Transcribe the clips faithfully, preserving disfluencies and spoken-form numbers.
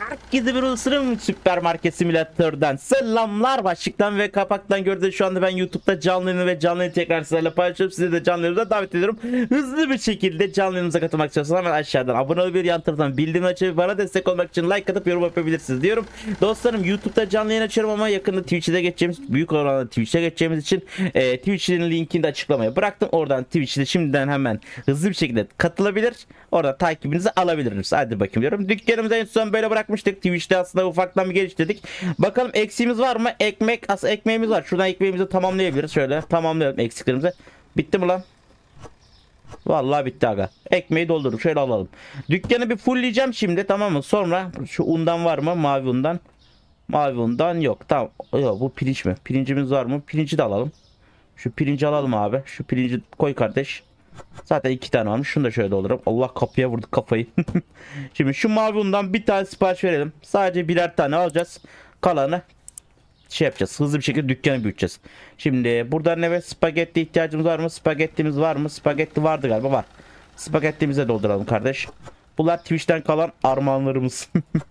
Herkese bir ısırım süpermarket simülatörden selamlar. Başlıktan ve kapaktan gördüğünüz şu anda ben YouTube'da canlı yayını ve canlı yayını tekrar sizlerle paylaşıyorum. Size de canlı yayınıza davet ediyorum. Hızlı bir şekilde canlı yayınımıza katılmak istiyorsanız hemen aşağıdan abone olup bir yan taraftan bildirim açıp bana destek olmak için like atıp yorum yapabilirsiniz diyorum. Dostlarım, YouTube'da canlı yayın açıyorum ama yakında Twitch'e geçeceğimiz, büyük oranda Twitch'e geçeceğimiz için e, Twitch'in linkini de açıklamaya bıraktım. Oradan Twitch'te şimdiden hemen hızlı bir şekilde katılabilir. Orada takibinizi alabilirsiniz. Hadi bakayım diyorum. Dükkanımızı en son böyle bırakmıştık. Twitch'te aslında ufaktan bir geliştirdik. Bakalım eksiğimiz var mı? Ekmek, aslında ekmeğimiz var. Şuradan ekmeğimizi tamamlayabiliriz. Şöyle tamamlayalım eksiklerimizi. Bitti mi lan? Vallahi bitti aga. Ekmeği doldurduk. Şöyle alalım. Dükkanı bir fullleyeceğim şimdi, tamam mı? Sonra şu undan var mı? Mavi undan. Mavi undan yok. Tamam. Yok, bu pirinç mi? Pirincimiz var mı? Pirinci de alalım. Şu pirinci alalım abi. Şu pirinci koy kardeş. Zaten iki tane varmış. Şunu da şöyle dolduralım. Allah, kapıya vurduk kafayı. Şimdi şu mavi undan bir tane sipariş verelim. Sadece birer tane alacağız. Kalanı şey yapacağız. Hızlı bir şekilde dükkanı büyüteceğiz. Şimdi buradan evet, spagetti ihtiyacımız var mı? Spagettimiz var mı? Spagetti vardı galiba, var. Spagettimize dolduralım kardeş. Bunlar Twitch'ten kalan armağanlarımız.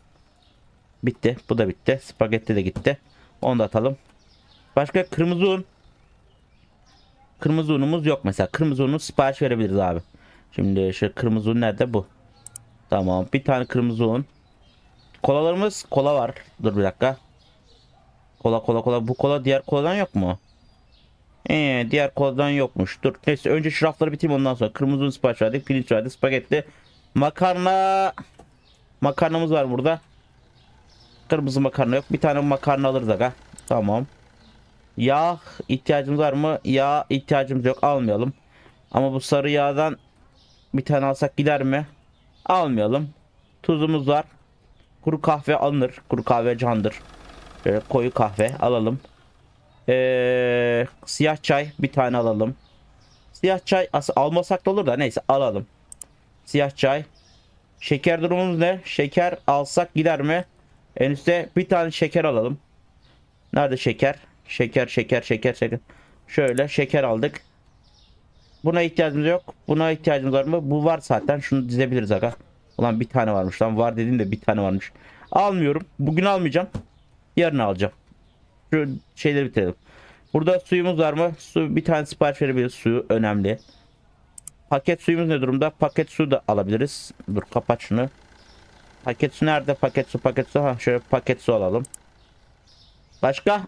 Bitti. Bu da bitti. Spagetti de gitti. Onu da atalım. Başka kırmızı un. Kırmızı unumuz yok mesela. Kırmızı unu sipariş verebiliriz abi. Şimdi şu kırmızı un nerede? Bu. Tamam. Bir tane kırmızı un. Kolalarımız, kola var. Dur bir dakika. Kola kola kola. Bu kola diğer koladan yok mu? Ee, diğer koladan yokmuş. Dur. Neyse, önce şu rafları bitireyim, ondan sonra. Kırmızı un sipariş verdik. Pirinç verdik. Spagetti. Makarna. Makarnamız var burada. Kırmızı makarna yok. Bir tane makarna alırız aga. Tamam. Yağ ihtiyacımız var mı? Yağ ihtiyacımız yok. Almayalım. Ama bu sarı yağdan bir tane alsak gider mi? Almayalım. Tuzumuz var. Kuru kahve alınır. Kuru kahve candır. Böyle koyu kahve alalım. Ee, siyah çay bir tane alalım. Siyah çay almasak da olur da neyse, alalım. Siyah çay. Şeker durumumuz ne? Şeker alsak gider mi? En üstte bir tane şeker alalım. Nerede şeker? Şeker şeker şeker şeker. Şöyle şeker aldık. Buna ihtiyacımız yok. Buna ihtiyacımız var mı? Bu var zaten. Şunu dizebiliriz aga. Ulan bir tane varmış lan. Var dediğim de bir tane varmış. Almıyorum. Bugün almayacağım. Yarın alacağım. Şu şeyleri bitirelim. Burada suyumuz var mı? Su, bir tane sipariş verebiliriz. Suyu önemli. Paket suyumuz ne durumda? Paket su da alabiliriz. Dur, kapat şunu. Paket su nerede? Paket su paket su. Ha, şöyle paket su alalım. Başka?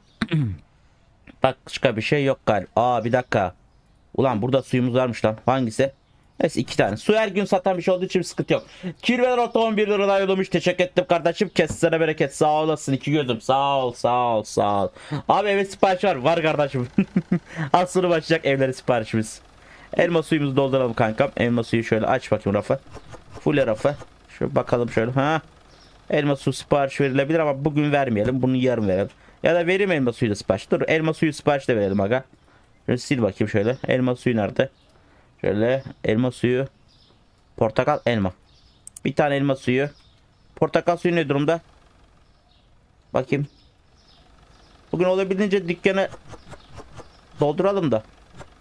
Başka bir şey yok galiba. Aa, bir dakika. Ulan burada suyumuz varmış lan. Hangisi? Neyse, iki tane. Su her gün satan bir şey olduğu için sıkıntı yok. Kirveler ortalama bir lira daha yollamış. Teşekkür ettim kardeşim. Kesene bereket. Sağ olasın. İki gözüm. Sağ ol. Sağ ol. Sağ ol. Abi eve sipariş var. Var kardeşim. Az sonra başlayacak evlere siparişimiz. Elma suyumuzu dolduralım kankam. Elma suyu şöyle aç bakayım rafı. Full rafı. Şöyle bakalım şöyle. Ha. Elma suyu sipariş verilebilir ama bugün vermeyelim. Bunu yarın verelim. Ya da vereyim elma suyu da sipariş. Dur, elma suyu sipariş de verelim aga. Şöyle sil bakayım şöyle. Elma suyu nerede? Şöyle elma suyu. Portakal, elma. Bir tane elma suyu. Portakal suyu ne durumda? Bakayım. Bugün olabildiğince dükkanı dolduralım da.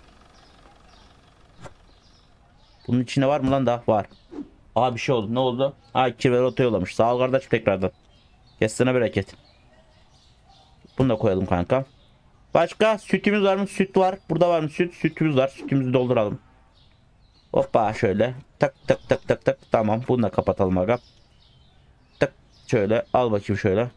Bunun içine var mı lan daha? Var. Aa, bir şey oldu. Ne oldu? Aa, kirver oto yollamış. Sağ ol kardeşim tekrardan. Kesene bereket. Bunu da koyalım kanka. Başka sütümüz var mı? Süt var. Burada var mı süt? Sütümüz var. Sütümüzü dolduralım. Hoppa şöyle. Tak tak tak tak tak. Tamam. Bunu da kapatalım aga. Tak. Şöyle. Al bakayım şöyle.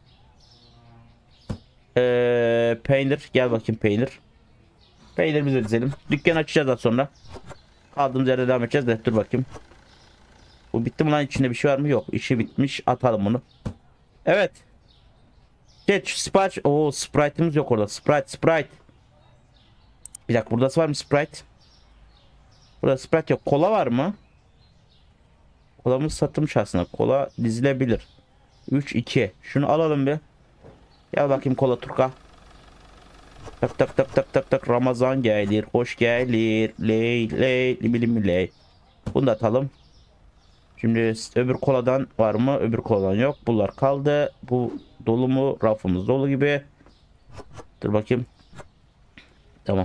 Ee, peynir. Gel bakayım peynir. Peynirimizi dizelim. Dükkan açacağız daha sonra. Kaldığımız yerde devam edeceğiz de. Dur bakayım. Bu bitti mi lan? İçinde bir şey var mı? Yok. İşi bitmiş. Atalım bunu. Evet. Geç. Sipariş. Oo, Sprite'imiz yok orada. Sprite. Sprite. Bir dakika. Buradası var mı Sprite? Burada Sprite yok. Kola var mı? Kolamız satılmış aslında. Kola dizilebilir. üç iki. Şunu alalım bir. Gel bakayım kola turka. Tak tak tak tak tak tak. Ramazan gelir. Hoş gelir. Ley ley. Libilim ley. Bunu da atalım. Şimdi öbür koladan var mı? Öbür koladan yok. Bunlar kaldı. Bu dolu mu? Rafımız dolu gibi. Dur bakayım. Tamam.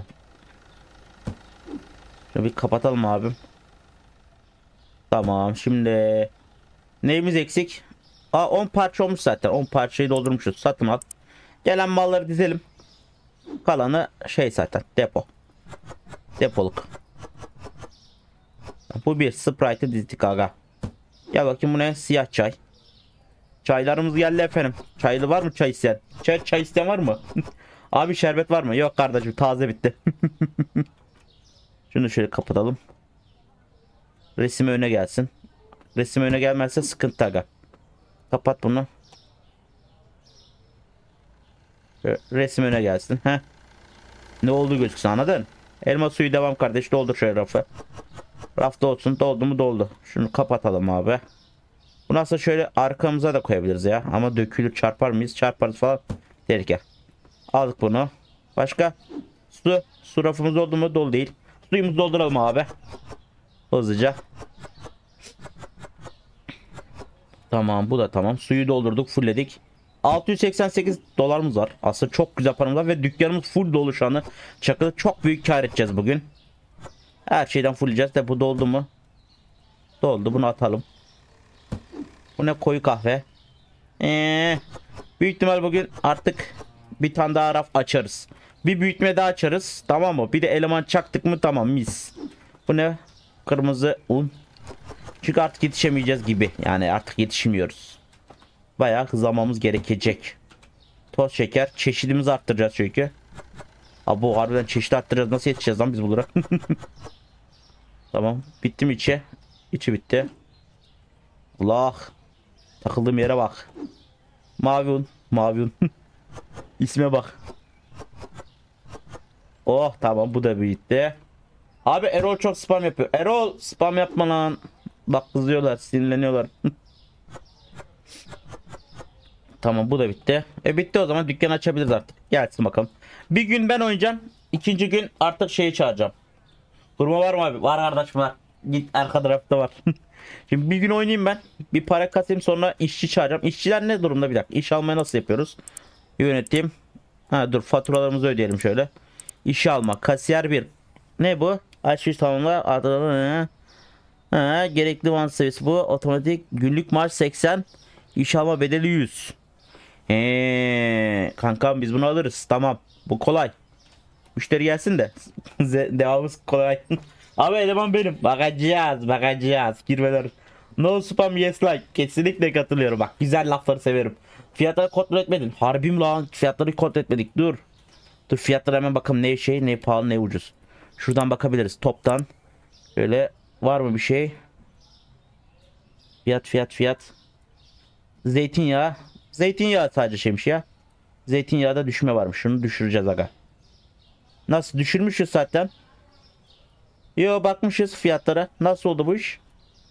Şöyle bir kapatalım abim. Tamam. Şimdi neyimiz eksik? Aa, on parça olmuş zaten. on parçayı doldurmuşuz. Satın al. Gelen malları dizelim. Kalanı şey zaten depo. Depoluk. Bu bir Sprite'ı dizdik aga. Gel bakayım, bu ne? Siyah çay. Çaylarımız geldi efendim. Çaylı var mı çay isteyen? Çay, çay isteyen var mı? Abi şerbet var mı? Yok kardeşim, taze bitti. Şunu şöyle kapatalım. Resim öne gelsin. Resim öne gelmezse sıkıntı aga. Kapat bunu. Resim öne gelsin. Heh. Ne oldu gözüksün, anladın? Elma suyu devam kardeş. Doldur şöyle rafı. Rafta olsun. Doldu mu doldu. Şunu kapatalım abi. Bunu aslında şöyle arkamıza da koyabiliriz ya. Ama dökülür, çarpar mıyız? Çarparız falan. Tehlike. Aldık bunu. Başka? Su. Su rafımız doldu mu? Dolu değil. Suyumuzu dolduralım abi. Hızlıca. Tamam, bu da tamam. Suyu doldurduk, fullledik. altı yüz seksen sekiz dolarımız var. Aslında çok güzel paramız var ve dükkanımız full dolu şu anda. Çakıda çok büyük kar edeceğiz bugün. Her şeyden fullleyeceğiz de bu doldu mu? Doldu, bunu atalım. Bu ne? Koyu kahve. Ee, büyük ihtimal bugün artık bir tane daha raf açarız. Bir büyütme daha açarız. Tamam mı? Bir de eleman çaktık mı tamam, mis. Bu ne? Kırmızı un. Çünkü artık yetişemeyeceğiz gibi. Yani artık yetişmiyoruz. Bayağı hızlamamız gerekecek. Toz şeker. Çeşidimizi arttıracağız çünkü. Abi bu harbiden çeşit arttıracağız. Nasıl yetişeceğiz lan biz bunlara? Tamam. Bitti mi içi? İçi bitti. Allah. Takıldığım yere bak. Mavi un. Mavi un. İsme bak. Oh tamam, bu da bitti. Abi Erol çok spam yapıyor. Erol spam yapma lan. Bak kızıyorlar, sinirleniyorlar. Tamam, bu da bitti. E bitti, o zaman dükkan açabiliriz artık. Gelsin bakalım. Bir gün ben oynayacağım. İkinci gün artık şeyi çağıracağım. Kurma var mı abi? Var kardeşim, var. Git arka tarafta var. Şimdi bir gün oynayayım ben. Bir para kasayım, sonra işçi çağıracağım. İşçiler ne durumda, bir dakika. İş almayı nasıl yapıyoruz? Yönetim. Ha dur, faturalarımızı ödeyelim şöyle. İşe alma. Kasiyer bir. Ne bu? Açış tamamla. Adını. Ha, gerekli van seviyesi bu. Otomatik günlük maaş seksen. İş alma bedeli yüz. Eee kankam, biz bunu alırız. Tamam. Bu kolay. Müşteri gelsin de. Devamımız kolay. Abi eleman benim. Bakacağız. Bakacağız. Girmeler. No spam yes like. Kesinlikle katılıyorum. Bak, güzel lafları severim. Fiyatları kontrol etmedin. Harbim lan. Fiyatları kontrol etmedik. Dur. Dur, fiyatlara hemen bakalım. Ne şey, ne pahalı, ne ucuz. Şuradan bakabiliriz. Toptan. Böyle var mı bir şey? Fiyat fiyat fiyat. Zeytinyağı. Zeytinyağı sadece şeymiş ya. Zeytinyağda düşme varmış. Şunu düşüreceğiz aga. Nasıl düşürmüşüz zaten? Yo, bakmışız fiyatlara. Nasıl oldu bu iş?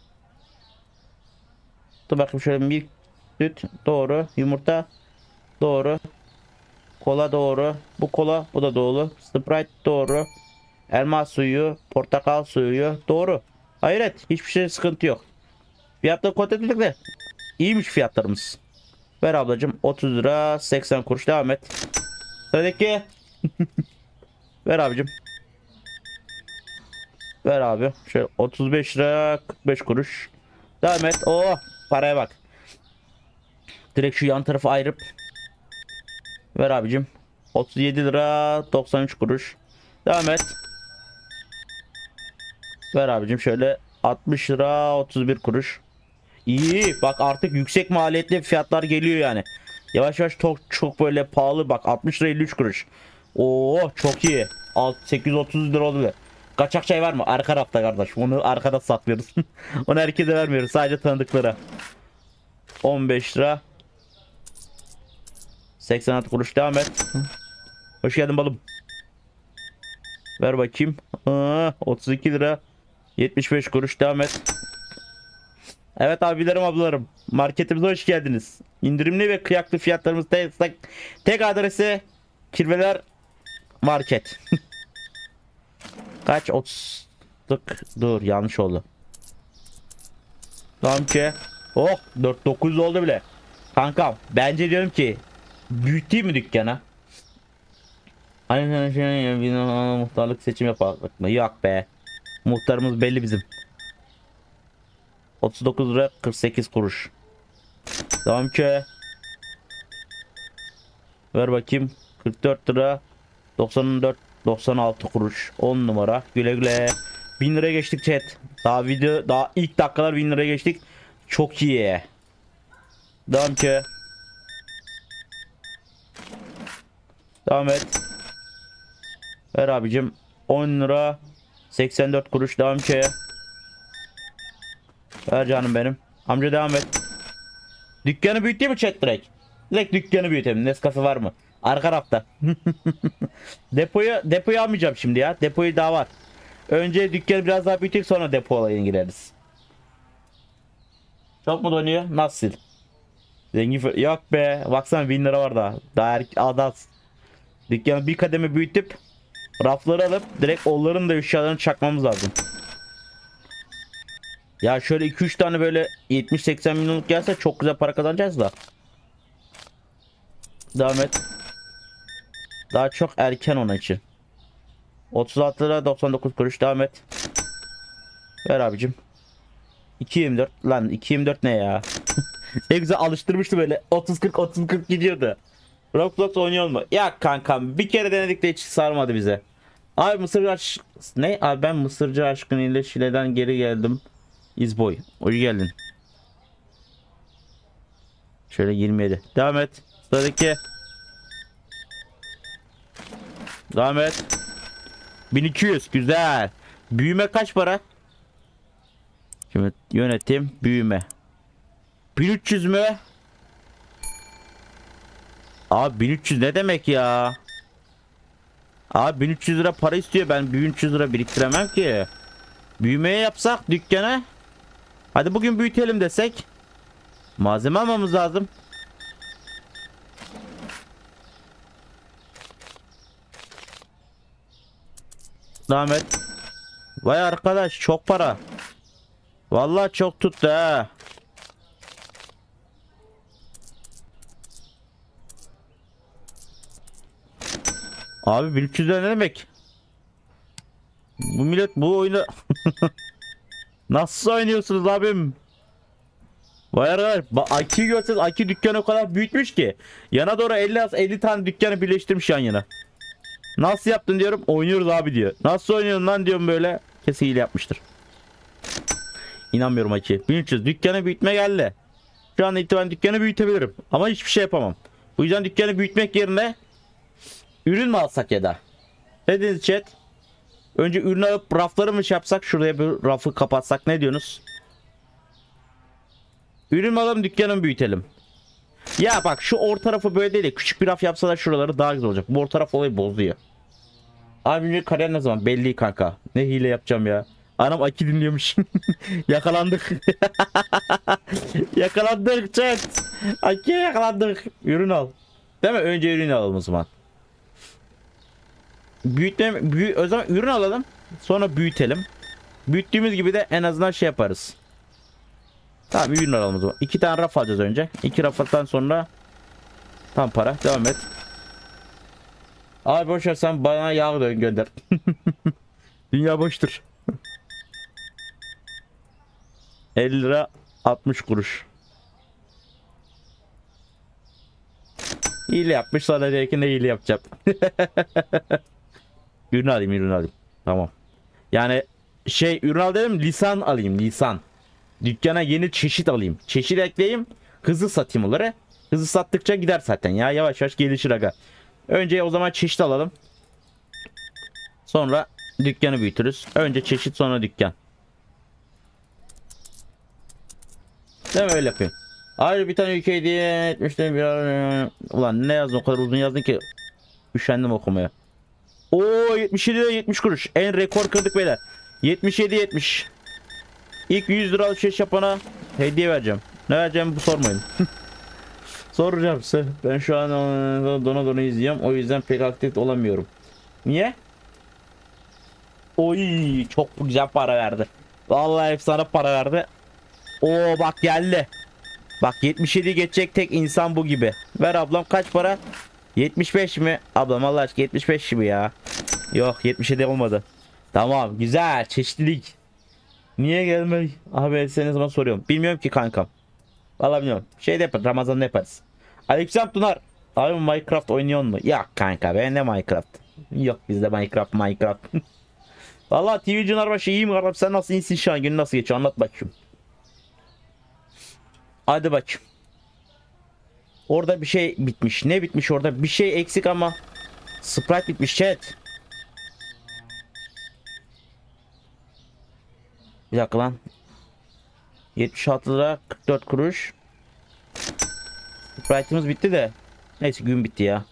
Dur bakayım şöyle, bir süt doğru, yumurta doğru, kola doğru, bu kola, bu da doğru, Sprite doğru, elma suyu, portakal suyu doğru. Hayret, hiçbir şey sıkıntı yok. Fiyatları kontrol ettik de iyiymiş fiyatlarımız. Ver ablacım, otuz lira seksen kuruş, devam et. Sıradaki. Ver abicim. Ver abi. Şöyle otuz beş lira kırk beş kuruş. Devam et. Oh, paraya bak. Direkt şu yan tarafı ayırıp ver abicim. otuz yedi lira doksan üç kuruş. Devam et. Ver abicim şöyle altmış lira otuz bir kuruş. İyi bak, artık yüksek maliyetli fiyatlar geliyor yani. Yavaş yavaş çok çok böyle pahalı, bak altmış lira elli üç kuruş. Oo çok iyi. sekiz yüz otuz lira oldu bile. Kaçak çay var mı? Arka rafta kardeş. Onu arkada saklıyoruz. Onu herkese vermiyoruz. Sadece tanıdıklara. on beş lira seksen altı kuruş, devam et. Hoş geldin balım. Ver bakayım. Aa, otuz iki lira yetmiş beş kuruş, devam et. Evet abilerim, ablalarım, marketimize hoş geldiniz. İndirimli ve kıyaklı fiyatlarımız tek, tek adresi Kirveler Market. Kaç? otuz. Dur, yanlış oldu. Tamam ki. Oh, dört dokuz yüz oldu bile. Kankam, bence diyorum ki büyüteyim mi dükkana? Hani şey, muhtarlık seçim yapalım mı? Yok be. Muhtarımız belli bizim. otuz dokuz lira kırk sekiz kuruş. Tamam ki. Ver bakayım. kırk dört lira. doksan dört doksan altı kuruş. on numara. Güle güle. bin liraya geçtik chat. Daha video daha ilk dakikalar bin liraya geçtik. Çok iyi. Devam ki. Devam et. Ver abicim. on lira seksen dört kuruş. Devam ki. Ver canım benim. Amca devam et. Dükkanı büyüteyim mi chat direkt? Direkt dükkanı büyütelim. Nescafe var mı? Arka rafta. depoyu depoyu almayacağım şimdi ya. Depoyu daha var. Önce dükkanı biraz daha büyüteyim, sonra depo olayına gireriz. Çok mu dönüyor? Nasıl? Zengin yok be. Baksana bin lira var daha. Daha er adas. Dükkanı bir kademe büyütüp rafları alıp direkt onların da eşyalarını çakmamız lazım. Ya şöyle iki üç tane böyle yetmiş seksen milyonluk gelse çok güzel para kazanacağız da. Devam et. Daha çok erken onun için. otuz altı lira doksan dokuz kuruş. Devam et. Ver abicim. iki yirmi dört lan, iki yirmi dört ne ya? Ne güzel alıştırmıştı böyle. otuz kırk otuz kırk gidiyordu. Roblox oynuyor mu? Ya kankam bir kere denedik de hiç sarmadı bize. Abi Mısırcı aşk ne? Abi ben Mısırcı aşkın ile Şile'den geri geldim. İzboy. Hoş geldin. Şöyle yirmi yedi. Devam et. Sıradaki. Devam et. bin iki yüz. Güzel. Büyüme kaç para? Şimdi yönetim büyüme. bin üç yüz mü? Abi bin üç yüz ne demek ya? Abi bin üç yüz lira para istiyor. Ben bin üç yüz lira biriktiremem ki. Büyümeye yapsak dükkana. Hadi bugün büyütelim desek. Malzeme almamız lazım. Devam et. Vay arkadaş çok para. Vallahi çok tuttu ha. Abi bin üç yüz lira ne demek? Bu millet bu oyunu nasıl oynuyorsunuz abim? Vay arkadaş, Aki görseniz Aki dükkanı o kadar büyütmüş ki. Yana doğru elli elli tane dükkanı birleştirmiş yan yana. Nasıl yaptın diyorum, oynuyoruz abi diyor. Nasıl oynuyorsun lan diyorum böyle. Kesin hile yapmıştır. İnanmıyorum Aki. bin üç yüz dükkanı büyütme geldi. Şu an itibaren dükkanı büyütebilirim. Ama hiçbir şey yapamam. Bu yüzden dükkanı büyütmek yerine ürün mü alsak ya da? Ne dediniz chat? Önce ürünü alıp rafları mı şey yapsak? Şuraya bir rafı kapatsak, ne diyorsunuz? Ürün alalım, dükkanı büyütelim. Ya bak şu orta tarafı böyle değil de küçük bir raf yapsalar şuraları daha güzel olacak. Bu orta taraf olayı bozuyor. Abi kariyer ne zaman? Belli kanka. Ne hile yapacağım ya. Anam Aki dinliyormuş. Yakalandık. Yakalandık chat. Aki yakalandık. Ürün al. Değil mi? Önce ürün alalım o zaman. Büyütme, büyü, o zaman ürün alalım. Sonra büyütelim. Büyüttüğümüz gibi de en azından şey yaparız. Tamam, ürün alalım o zaman. İki tane raf alacağız önce. İki raftan sonra tam para. Devam et. Abi boşver, sen bana yağ dön gönder. Dünya boştur. elli lira altmış kuruş. Hile yapmış, sana derken ne hile yapacağım. Ürün alayım, ürün alayım. Tamam. Yani şey, ürün al dedim, lisan alayım, lisan. Dükkana yeni çeşit alayım. Çeşit ekleyeyim. Hızlı satayım onları. Hızlı sattıkça gider zaten ya. Yavaş yavaş gelişir aga. Önce o zaman çeşit alalım. Sonra dükkanı büyütürüz. Önce çeşit, sonra dükkan. Değil mi, öyle yapayım. Ayrıca bir tane ülke hediye etmiştim. Bir... Ulan ne yazdın, o kadar uzun yazdın ki üşendim okumaya. Oo, yetmiş yedi lira yetmiş kuruş. En rekor kırdık beyler. yetmiş yedi yetmiş. İlk yüz lira alışveriş yapana hediye vereceğim. Ne vereceğim bu sormayın. Soracağım size. Ben şu an dona dona izliyorum. O yüzden pek aktif olamıyorum. Niye? Oy, çok güzel para verdi. Vallahi efsane para verdi. Oo bak geldi. Bak yetmiş yedi geçecek tek insan bu gibi. Ver ablam, kaç para? yetmiş beş mi? Ablam Allah aşkına yetmiş beş mi ya? Yok, yetmiş yedi olmadı. Tamam, güzel çeşitlilik. Niye gelmedi? Abi sen ne zaman soruyorum. Bilmiyorum ki kankam. Vallahi bilmiyorum. Şey de yaparız. Ramazan'da yaparız. Aleykümselam Tunar. Abi Minecraft oynuyor mu? Ya kanka ben de Minecraft. Yok bizde Minecraft Minecraft. Vallahi T V Cınarbaşı iyiyim kardeşim. Sen nasıl iyisin şu an? Günün nasıl geçiyor? Anlat bakayım. Hadi bakayım. Orada bir şey bitmiş. Ne bitmiş orada? Bir şey eksik ama. Sprite bitmiş chat. Bir dakika lan. yetmiş altı lira kırk dört kuruş. Sprite'ımız bitti de. Neyse gün bitti ya.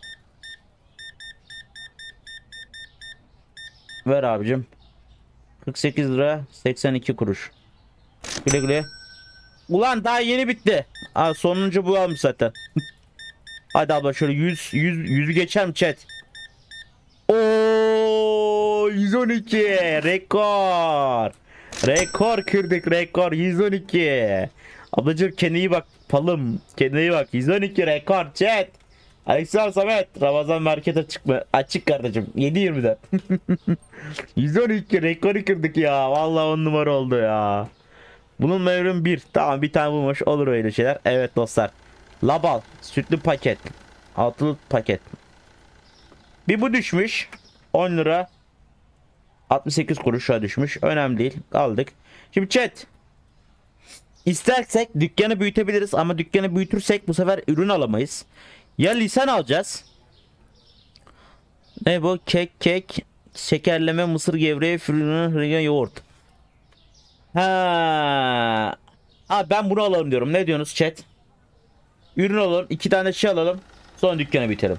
Ver abicim. kırk sekiz lira seksen iki kuruş. Güle güle. Ulan daha yeni bitti. Aa, sonuncu bu almış zaten. Hadi abla şöyle yüz yüz yüzü geçer mi chat? Oo yüz on iki rekor. Rekor kırdık rekor yüz on iki. Ablacığım kendine iyi bak palım. Kendine iyi bak yüz on iki rekor chat. Aleykümselam Samet. Ramazan market açık mı? Açık kardeşim. yedi yirmide. yüz on iki rekoru kırdık ya. Vallahi on numara oldu ya. Bunun mevrim bir. Tamam bir tane bulmuş. Olur öyle şeyler. Evet dostlar. Labal. Sütlü paket. Altılı paket. Bir bu düşmüş. on lira. altmış sekiz kuruşa düşmüş. Önemli değil. Aldık. Şimdi chat. İstersek dükkanı büyütebiliriz ama dükkanı büyütürsek bu sefer ürün alamayız. Ya lisan alacağız. Ne bu? Kek kek. Şekerleme, mısır gevreği, fırını, yoğurt. Ha. Abi ben bunu alalım diyorum. Ne diyorsunuz chat? Ürün alalım. iki tane şey alalım. Sonra dükkanı biterim.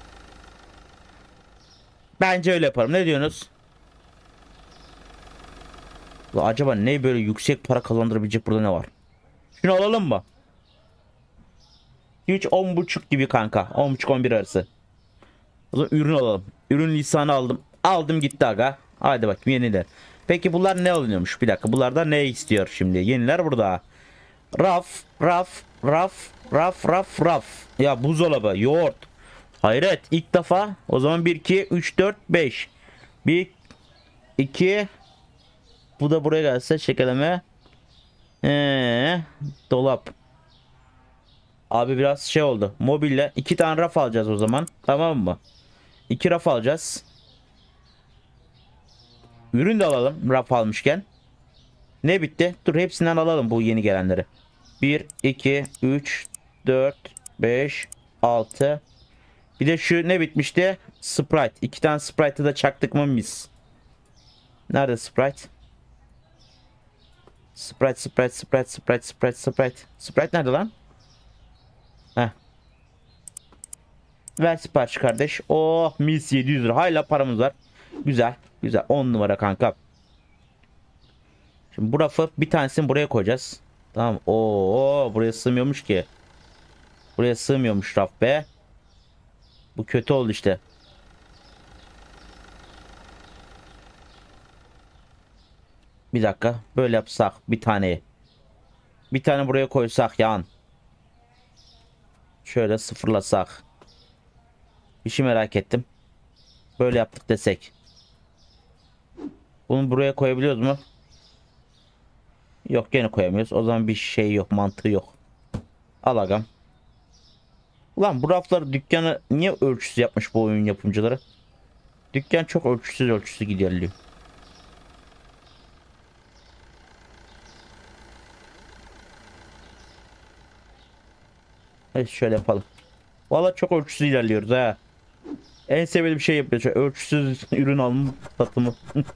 Bence öyle yaparım. Ne diyorsunuz? La acaba ne böyle yüksek para kazandırabilecek burada ne var? Şunu alalım mı? Hiç on buçuk gibi kanka. on buçuk on bir arası. O zaman ürün alalım. Ürün lisanı aldım. Aldım gitti aga. Hadi bakayım yeniler. Peki bunlar ne alınıyormuş? Bir dakika. Bunlar da ne istiyor şimdi? Yeniler burada. Raf, raf, raf, raf, raf, raf. Ya buzdolabı, yoğurt. Hayret ilk defa. O zaman bir, iki, üç, dört, beş. bir, iki. Bu da buraya gelse şekerleme. Ee, dolap. Abi biraz şey oldu. Mobilya. iki tane raf alacağız o zaman. Tamam mı? iki raf alacağız. Ürün de alalım raf almışken. Ne bitti? Dur hepsinden alalım bu yeni gelenleri. bir, iki, üç, dört, beş, altı. Bir de şu ne bitmişti? Sprite. iki tane Sprite'ı da çaktık mı mis? Nerede Sprite? Sprite, Sprite, Sprite, Sprite, Sprite, Sprite. Sprite nerede lan? Heh. Ver sipariş kardeş. Oh mis yedi yüz lira. Hala paramız var. Güzel. Güzel. on numara kanka. Şimdi bu rafı bir tanesini buraya koyacağız. Tamam. Oo buraya sığmıyormuş ki. Buraya sığmıyormuş raf be. Bu kötü oldu işte. Bir dakika. Böyle yapsak bir taneyi. Bir tane buraya koysak yan. Şöyle sıfırlasak. İşi merak ettim. Böyle yaptık desek. Bunu buraya koyabiliyoruz mu? Yok gene koyamıyoruz. O zaman bir şey yok. Mantığı yok. Al agam. Ulan bu rafları dükkanı niye ölçüsüz yapmış bu oyun yapımcıları? Dükkan çok ölçüsüz ölçüsüz gidiyor. Evet şöyle yapalım. Valla çok ölçüsüz ilerliyoruz ha. En sevdiğim şey yapıyor. Şöyle ölçüsüz ürün alımı satımı.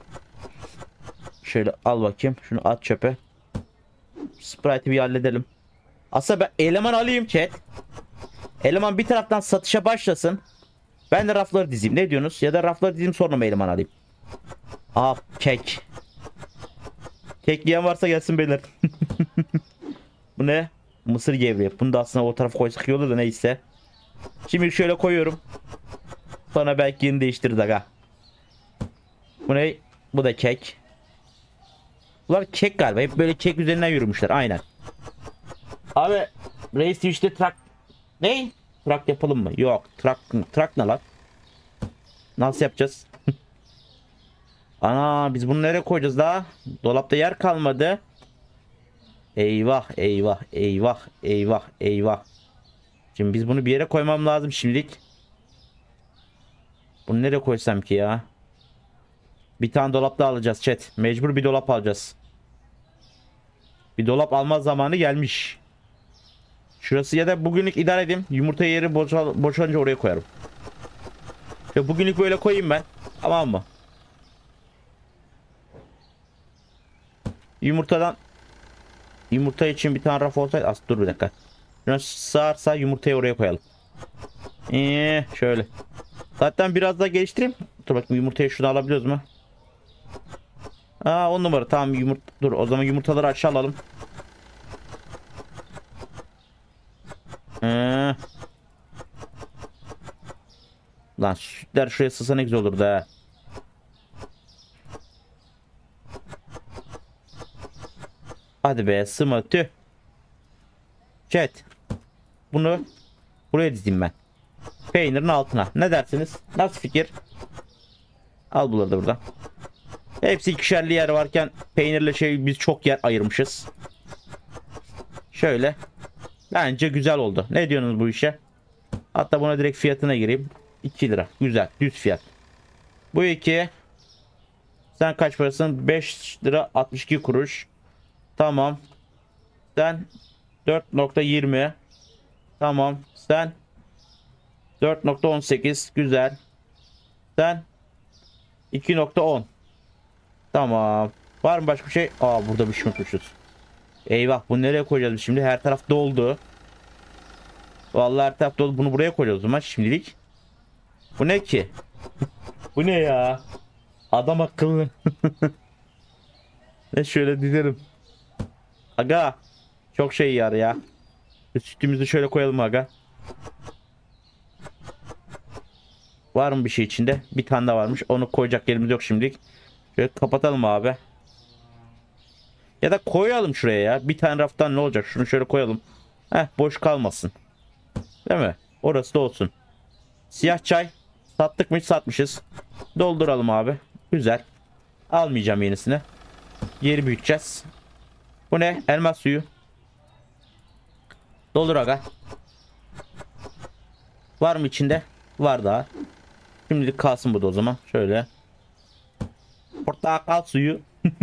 Şöyle al bakayım. Şunu at çöpe. Sprite'i bir halledelim. Aslında ben eleman alayım chat. Eleman bir taraftan satışa başlasın. Ben de rafları dizeyim. Ne diyorsunuz? Ya da rafları dizeyim sonra mı eleman alayım? Aa kek. Kek yiyen varsa gelsin beyler. Bu ne? Mısır gevreği. Bunu da aslında o tarafa koysak iyi olur da neyse. Şimdi şöyle koyuyorum. Sonra belki yeni değiştiririz aga. Bu ne? Bu da kek. Bunlar kek galiba. Hep böyle kek üzerinden yürümüşler. Aynen. Abi Race Twitch'te trak... Ne? Trak yapalım mı? Yok. Trak, trak ne lan? Nasıl yapacağız? Ana biz bunu nereye koyacağız daha? Dolapta yer kalmadı. Eyvah eyvah eyvah eyvah eyvah. Şimdi biz bunu bir yere koymam lazım şimdilik. Bunu nereye koysam ki ya? Bir tane dolap da alacağız chat. Mecbur bir dolap alacağız. Bir dolap alma zamanı gelmiş. Şurası ya da bugünlük idare edeyim. Yumurta yeri boşal boşalınca oraya koyarım. Ya bugünlük böyle koyayım ben. Tamam mı? Yumurtadan yumurta için bir tane raf olsaydı. As dur bir dakika. Şuna sağarsa yumurtayı oraya koyalım. Ee, şöyle. Zaten biraz daha geliştireyim. Dur bakayım yumurtayı şunu alabiliyoruz mu? Aa on numara tamam yumurta. Dur o zaman yumurtaları aşağı alalım. Ee. Lan sütler şuraya sığsa ne güzel olurdu ha. Hadi be sığma tüh. Chat. Bunu buraya dizeyim ben. Peynirin altına. Ne dersiniz? Nasıl fikir? Al bunları da burada. Hepsi ikişerli yer varken peynirle şey biz çok yer ayırmışız. Şöyle. Bence güzel oldu. Ne diyorsunuz bu işe? Hatta buna direkt fiyatına gireyim. iki lira. Güzel. Düz fiyat. Bu iki. Sen kaç parasın? beş lira altmış iki kuruş. Tamam. Sen dört nokta yirmi. Tamam. Sen dört nokta on sekiz. Güzel. Sen iki nokta on. Tamam. Var mı başka bir şey? Aa burada bir şey unutmuşuz. Eyvah bunu nereye koyacağız şimdi? Her taraf doldu. Vallahi her taraf doldu. Bunu buraya koyacağız o zaman şimdilik. Bu ne ki? Bu ne ya? Adam akıllı. Ne şöyle dizerim. Aga. Çok şey yar ya. Sütümüzü şöyle koyalım aga. Var mı bir şey içinde? Bir tane daha varmış. Onu koyacak yerimiz yok şimdilik. Şöyle kapatalım abi. Ya da koyalım şuraya ya. Bir tane raftan ne olacak? Şunu şöyle koyalım. Heh boş kalmasın. Değil mi? Orası da olsun. Siyah çay. Sattık mı? Satmışız. Dolduralım abi. Güzel. Almayacağım yenisini. Yeri büyüteceğiz. Bu ne? Elmas suyu. Doldur aga. Var mı içinde? Var daha. Şimdilik kalsın bu da o zaman. Şöyle. Portakal suyu.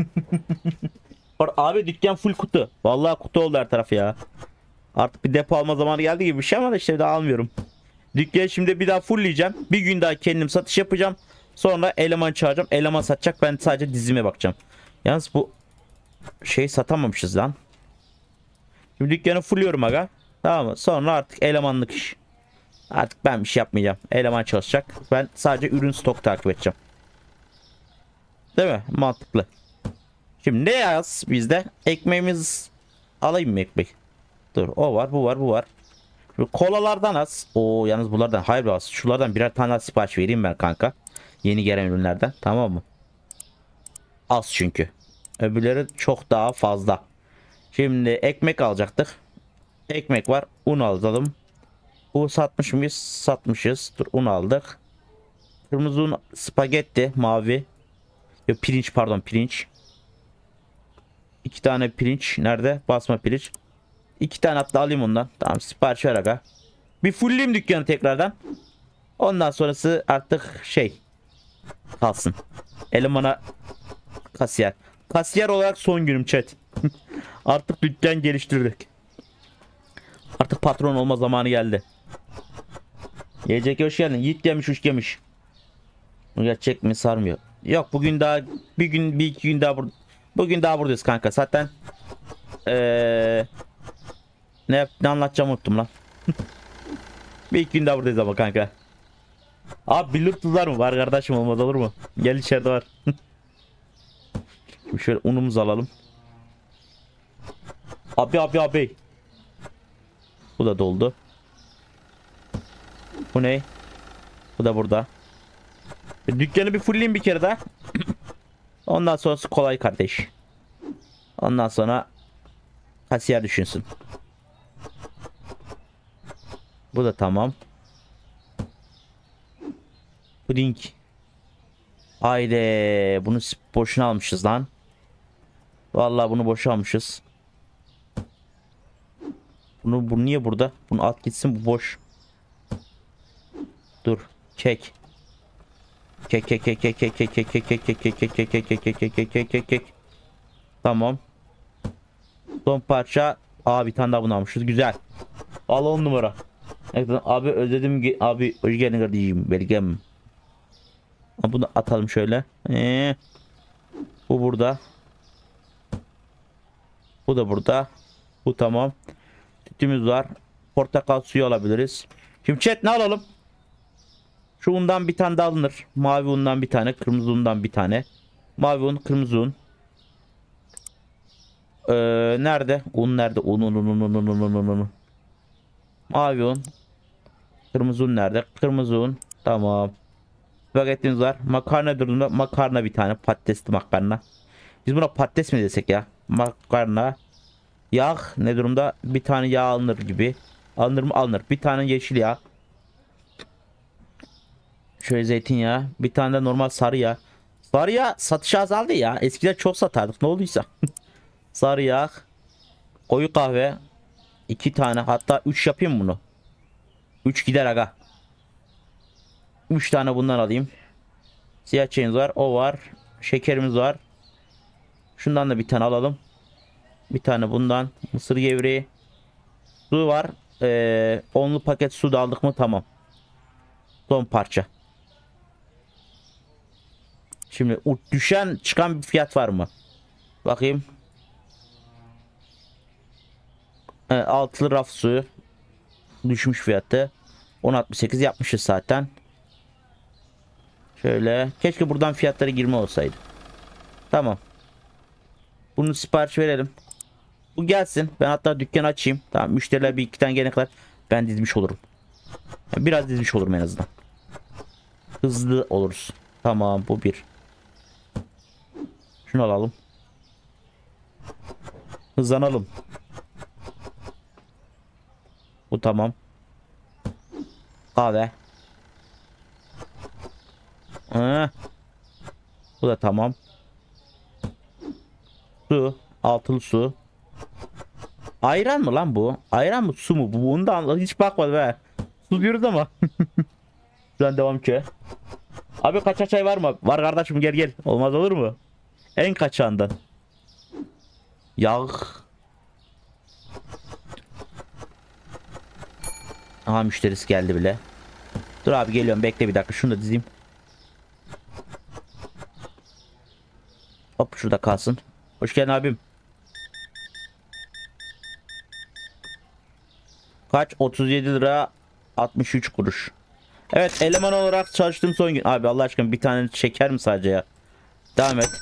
Abi dükkan full kutu. Vallahi kutu oldu her taraf ya. Artık bir depo alma zamanı geldi gibi bir şey ama işte daha almıyorum. Dükkanı şimdi bir daha fullleyeceğim. Bir gün daha kendim satış yapacağım. Sonra eleman çağıracağım. Eleman satacak. Ben sadece dizime bakacağım. Yalnız bu şey satamamışız lan. Şimdi dükkanı fulluyorum aga. Tamam mı? Sonra artık elemanlık iş. Artık ben bir şey yapmayacağım. Eleman çalışacak. Ben sadece ürün stok takip edeceğim. Değil mi? Mantıklı. Şimdi ne yaz bizde? Ekmeğimiz alayım mı ekmek? Dur o var bu var bu var. Şu kolalardan az. Oo yalnız bunlardan hayır az. Şulardan birer tane sipariş vereyim ben kanka. Yeni gelen ürünlerden tamam mı? Az çünkü. Öbürleri çok daha fazla. Şimdi ekmek alacaktık. Ekmek var. Un alalım. Bu satmış mıyız? Satmışız. Dur un aldık. Kırmızı un spagetti mavi. Yok pirinç pardon pirinç. İki tane pirinç. Nerede? Basma pirinç. İki tane hatta alayım ondan. Tamam sipariş ver aga. Bir fullleyeyim dükkanı tekrardan. Ondan sonrası artık şey kalsın. Elemana kasiyer. Kasiyer olarak son günüm chat. Artık dükkan geliştirdik. Artık patron olma zamanı geldi. Gelecek hoş geldin. Yiğit gelmiş hoş gelmiş. Gerçek mi sarmıyor. Yok bugün daha bir gün bir iki gün daha burada. Bugün daha buradayız kanka. Zaten ee, ne, ne anlatacağımı unuttum lan. Bir iki gün daha buradayız ama kanka. Abi billur var mı? Var kardeşim olmaz olur mu? Gel içeride var. Şimdi şöyle unumuzu alalım. Abi abi abi. Bu da doldu. Bu ne? Bu da burada. Dükkanı bir fullleyeyim bir kere daha. Ondan sonrası kolay kardeş. Ondan sonra kasiyer düşünsün. Bu da tamam. Puding. Haydi bunu boşuna almışız lan. Vallahi bunu boşa almışız. Bunu, bu niye burada? Bunu at gitsin, bu boş. Dur. Kek. Kek kek kek kek kek kek kek kek kek kek kek kek kek kek kek kek kek kek kek kek. Tamam. Son parça. Aa, bir tane daha bunu almışız. Güzel. Al on numara. Abi özledim abi, hoş geldin kardeşim. Belgem. Bunu atalım şöyle. Ee, bu burada. Bu da burada. Bu tamam. Sütümüz var. Portakal suyu alabiliriz. Şimdi chat ne alalım? Şu undan bir tane daha alınır. Mavi undan bir tane. Kırmızı undan bir tane. Mavi un, kırmızı un. Ee, nerede? Un nerede? Un, un, un, un, un, un, un, un, un. Mavi un. Kırmızı un nerede? Kırmızı un. Tamam. Spagettimiz var. Makarna durumda. Makarna bir tane. Patatesli makarna. Biz buna patates mi desek ya? Makarna. Yağ ne durumda? Bir tane yağ alınır gibi. Alınır mı? Alınır. Bir tane yeşil yağ. Şöyle zeytinyağı. Bir tane de normal sarı yağ. Sarı yağ satışı azaldı ya. Eskiden çok satardık. Ne olduysa. Sarı yağ. Koyu kahve. iki tane. Hatta üç yapayım bunu. üç gider aga. üç tane bundan alayım. Siyah çayımız var. O var. Şekerimiz var. Şundan da bir tane alalım. Bir tane bundan. Mısır gevreği. Su var. Ee, onlu paket su da aldık mı? Tamam. Son parça. Şimdi düşen çıkan bir fiyat var mı? Bakayım. Ee, altılı raf suyu. Düşmüş fiyatı. on altmış sekiz yapmışız zaten. Şöyle. Keşke buradan fiyatları girme olsaydı. Tamam. Bunu sipariş verelim. Bu gelsin. Ben hatta dükkanı açayım. Tamam, müşteriler bir iki tane gelene kadar ben dizmiş olurum. Yani biraz dizmiş olurum en azından. Hızlı oluruz. Tamam, bu bir. Şunu alalım. Hızlanalım. Bu tamam. Kahve. Ee, bu da tamam. Su. Altılı su. Ayran mı lan bu? Ayran mı, su mu? Bu bundan hiç bakmadım be. Su diyoruz ama. Şuradan devam ki. Abi kaça çay var mı? Var kardeşim, gel gel. Olmaz olur mu? En kaçağından. Yağ. Aha, müşterisi geldi bile. Dur abi, geliyorum, bekle bir dakika, şunu da dizeyim. Hop, şurada kalsın. Hoş geldin abim. Kaç? otuz yedi lira altmış üç kuruş. Evet, eleman olarak çalıştığım son gün. Abi Allah aşkına bir tane çeker mi sadece ya? Devam et.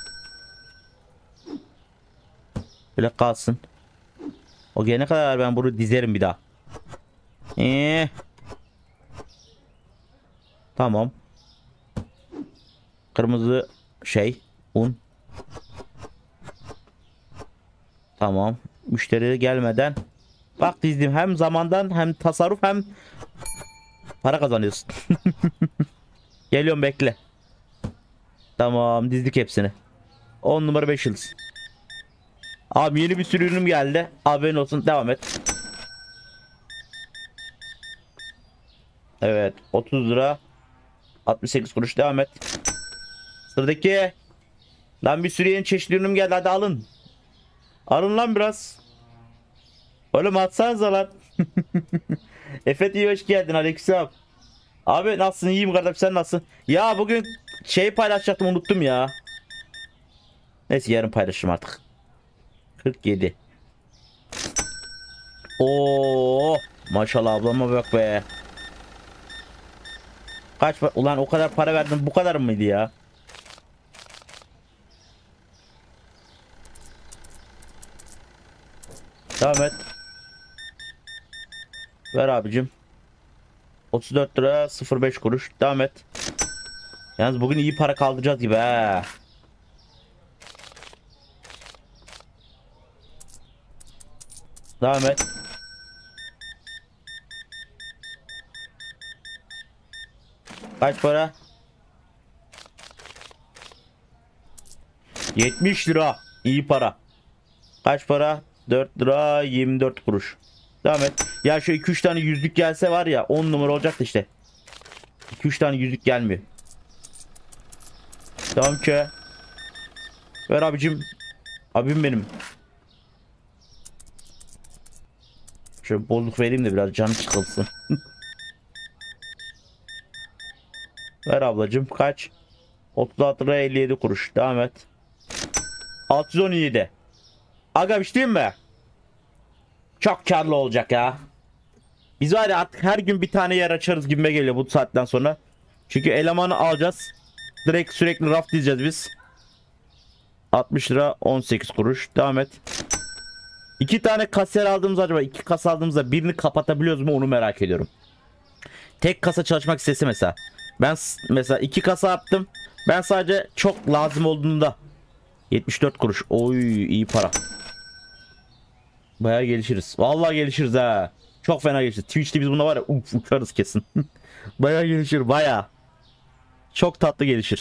Böyle kalsın. O gelene kadar ben bunu dizerim bir daha. Ee. Tamam. Kırmızı şey, un. Tamam. Müşteri gelmeden. Bak dizdim, hem zamandan hem tasarruf hem para kazanıyorsun. Geliyorum, bekle. Tamam, dizdik hepsini. on numara beş yıldız. Abi yeni bir sürü ürünüm geldi. Haberin olsun, devam et. Evet, otuz lira altmış sekiz kuruş, devam et. Sıradaki. Lan bir sürü yeni çeşitli ürünüm geldi, hadi alın. Alın lan biraz. Oğlum atsanıza lan. Efe iyi, hoş geldin, aleykümselam. Abi nasılsın? İyiyim kardeşim, sen nasılsın? Ya bugün şey paylaşacaktım, unuttum ya. Neyse, yarın paylaşırım artık. kırk yedi. Oo, maşallah ablama bak be. Kaç ulan, o kadar para verdim, bu kadar mıydı ya? Devam et. Ver abicim. otuz dört lira sıfır beş kuruş. Devam et. Yalnız bugün iyi para kaldıracağız gibi he. Devam et. Kaç para? yetmiş lira. İyi para. Kaç para? dört lira yirmi dört kuruş. Devam et. Ya şu iki üç tane yüzlük gelse var ya on numara olacaktı işte. iki üç tane yüzlük gelmiyor. Tamam ki. Ver abicim. Abim benim. Şöyle bolluk vereyim de biraz canı çıkılsın. Ver ablacım. Kaç? otuz altı lira elli yedi kuruş. Devam et. altı yüz on yedi. Aga bir şey diyeyim mi? Çok karlı olacak ya. Biz var ya artık her gün bir tane yer açarız gibime geliyor bu saatten sonra. Çünkü elemanı alacağız. Direkt sürekli raf diyeceğiz biz. altmış lira on sekiz kuruş. Devam et. İki tane kasiyer aldığımız acaba iki kasa aldığımızda birini kapatabiliyoruz mu onu merak ediyorum. Tek kasa çalışmak istese mesela. Ben mesela iki kasa yaptım. Ben sadece çok lazım olduğunda yetmiş dört kuruş. Oy iyi para. Bayağı gelişiriz. Vallahi gelişiriz ha. Çok fena gelişiriz. Twitch'te biz buna var ya uf, uçarız kesin. Bayağı gelişir bayağı. Çok tatlı gelişir.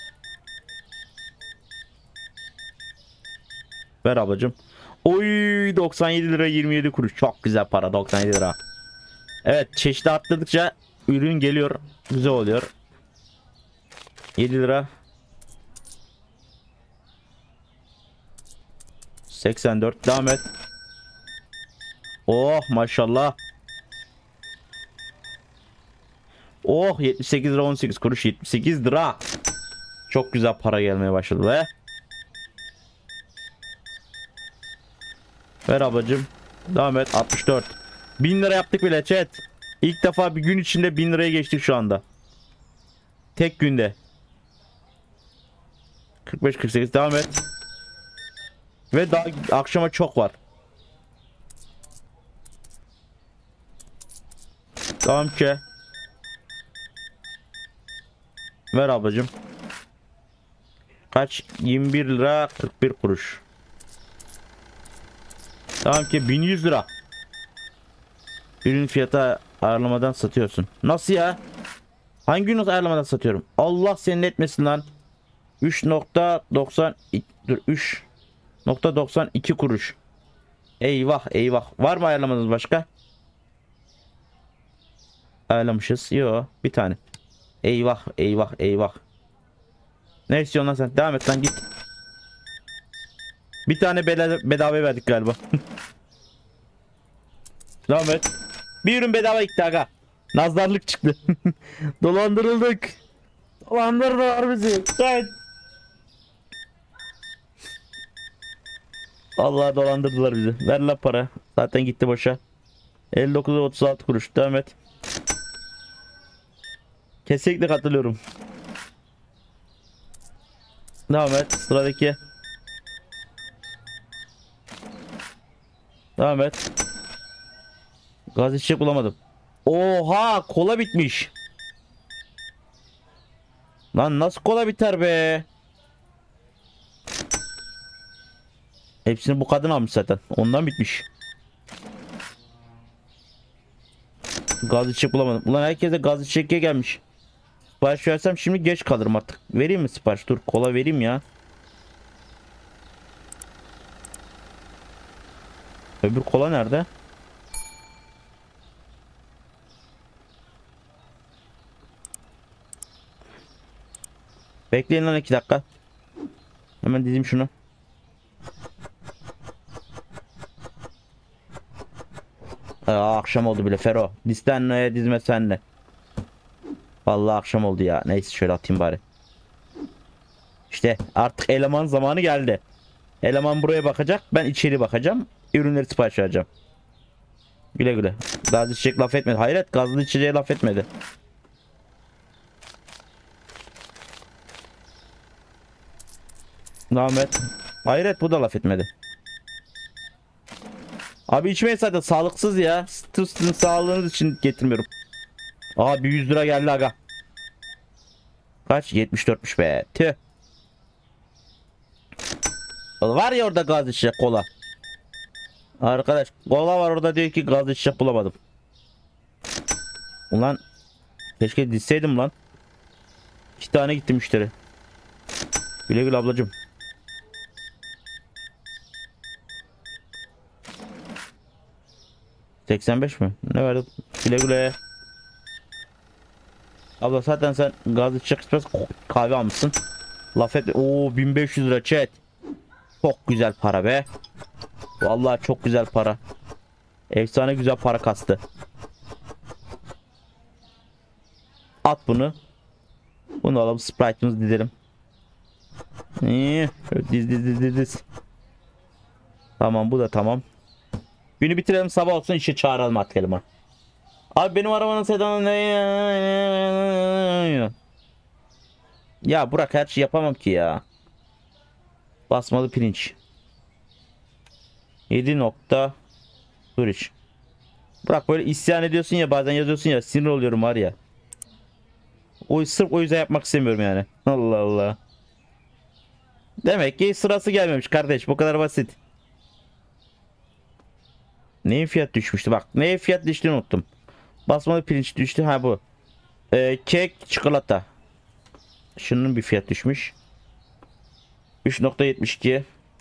Ver ablacım. Oy doksan yedi lira yirmi yedi kuruş. Çok güzel para doksan yedi lira. Evet çeşitli arttırdıkça ürün geliyor. Güzel oluyor. yedi lira. seksen dört devam et. Oh maşallah. Oh yetmiş sekiz lira on sekiz kuruş yetmiş sekiz lira. Çok güzel para gelmeye başladı be. Ver ablacım. Devam et altmış dört. bin lira yaptık bile chat. İlk defa bir gün içinde bin liraya geçtik şu anda. Tek günde. kırk beş kırk sekiz devam et. Ve daha akşama çok var. Tamam ki. Ver ablacım. Kaç? yirmi bir lira kırk bir kuruş. Tamam ki bin yüz lira. Ürün fiyatı ayarlamadan satıyorsun. Nasıl ya? Hangi gün ayarlamadan satıyorum? Allah senin etmesin lan. üç nokta doksan dur üç nokta doksan iki kuruş. Eyvah eyvah. Var mı ayarlamadınız başka? Ayarlamışız. Yo bir tane. Eyvah eyvah eyvah. Ne istiyorsun lan sen? Devam et lan git. Bir tane bedava, bedava verdik galiba. Devam et. Bir ürün bedava gitti aga. Nazarlık çıktı. Dolandırıldık. Dolandırdılar bizi. Evet. Vallahi dolandırdılar bizi. Ver la para. Zaten gitti boşa. elli dokuz otuz altı kuruş. Devam et. Kesinlikle katılıyorum. Devam et. Sıradaki. Devam et. Gaz içecek bulamadım. Oha kola bitmiş. Lan nasıl kola biter be? Hepsini bu kadın almış zaten. Ondan bitmiş. Gaz içecek bulamadım. Ulan herkese gaz içecek gelmiş. Sipariş versem şimdi geç kalırım artık. Vereyim mi sipariş? Dur kola vereyim ya. Öbür kola nerede? Bekleyin lan iki dakika. Hemen dizeyim şunu. Aa, akşam oldu bile Fero. Distenle dizme senle. Vallahi akşam oldu ya. Neyse şöyle atayım bari. İşte artık eleman zamanı geldi. Eleman buraya bakacak. Ben içeri bakacağım. Ürünleri sipariş vereceğim. Güle güle. Gazlı içecek laf etmedi. Hayret gazlı içeceğe laf etmedi. Ahmet. Hayret bu da laf etmedi. Abi içmeyin zaten sağlıksız ya. Sizin sağlığınız için getirmiyorum. Abi yüz lira geldi aga. Kaç? yetmiş dörtmüş be. Tüh. Var ya orada gaz içecek kola. Arkadaş kola var orada diyor ki gaz içecek bulamadım. Ulan keşke dizseydim lan. İki tane gitti müşteri. Güle güle ablacım. seksen beş mi? Ne verdi? Güle güle. Abla zaten sen Gazi Express kahve almışsın. Laf et. Oo, bin beş yüz lira chat. Çok güzel para be. Vallahi çok güzel para. Efsane güzel para kastı. At bunu. Bunu alalım, Sprite'ımızı dizelim. İyi. Diz diz diz diz diz. Tamam, bu da tamam. Günü bitirelim, sabah olsun, işe çağıralım artık eleman. Abi benim arabanın sedanı ne? Ya Burak, her şey yapamam ki ya. Basmalı pirinç. yedi nokta üç. Burak, böyle isyan ediyorsun ya, bazen yazıyorsun ya, sinir oluyorum var ya. O sırf o yüzden yapmak istemiyorum yani. Allah Allah. Demek ki sırası gelmemiş kardeş, bu kadar basit. Neyin fiyat düşmüştü, bak neye fiyat düştüğünü unuttum. Basmalı pirinç düştü, ha bu. Ee, kek, çikolata. Şunun bir fiyat düşmüş. üç nokta yetmiş iki.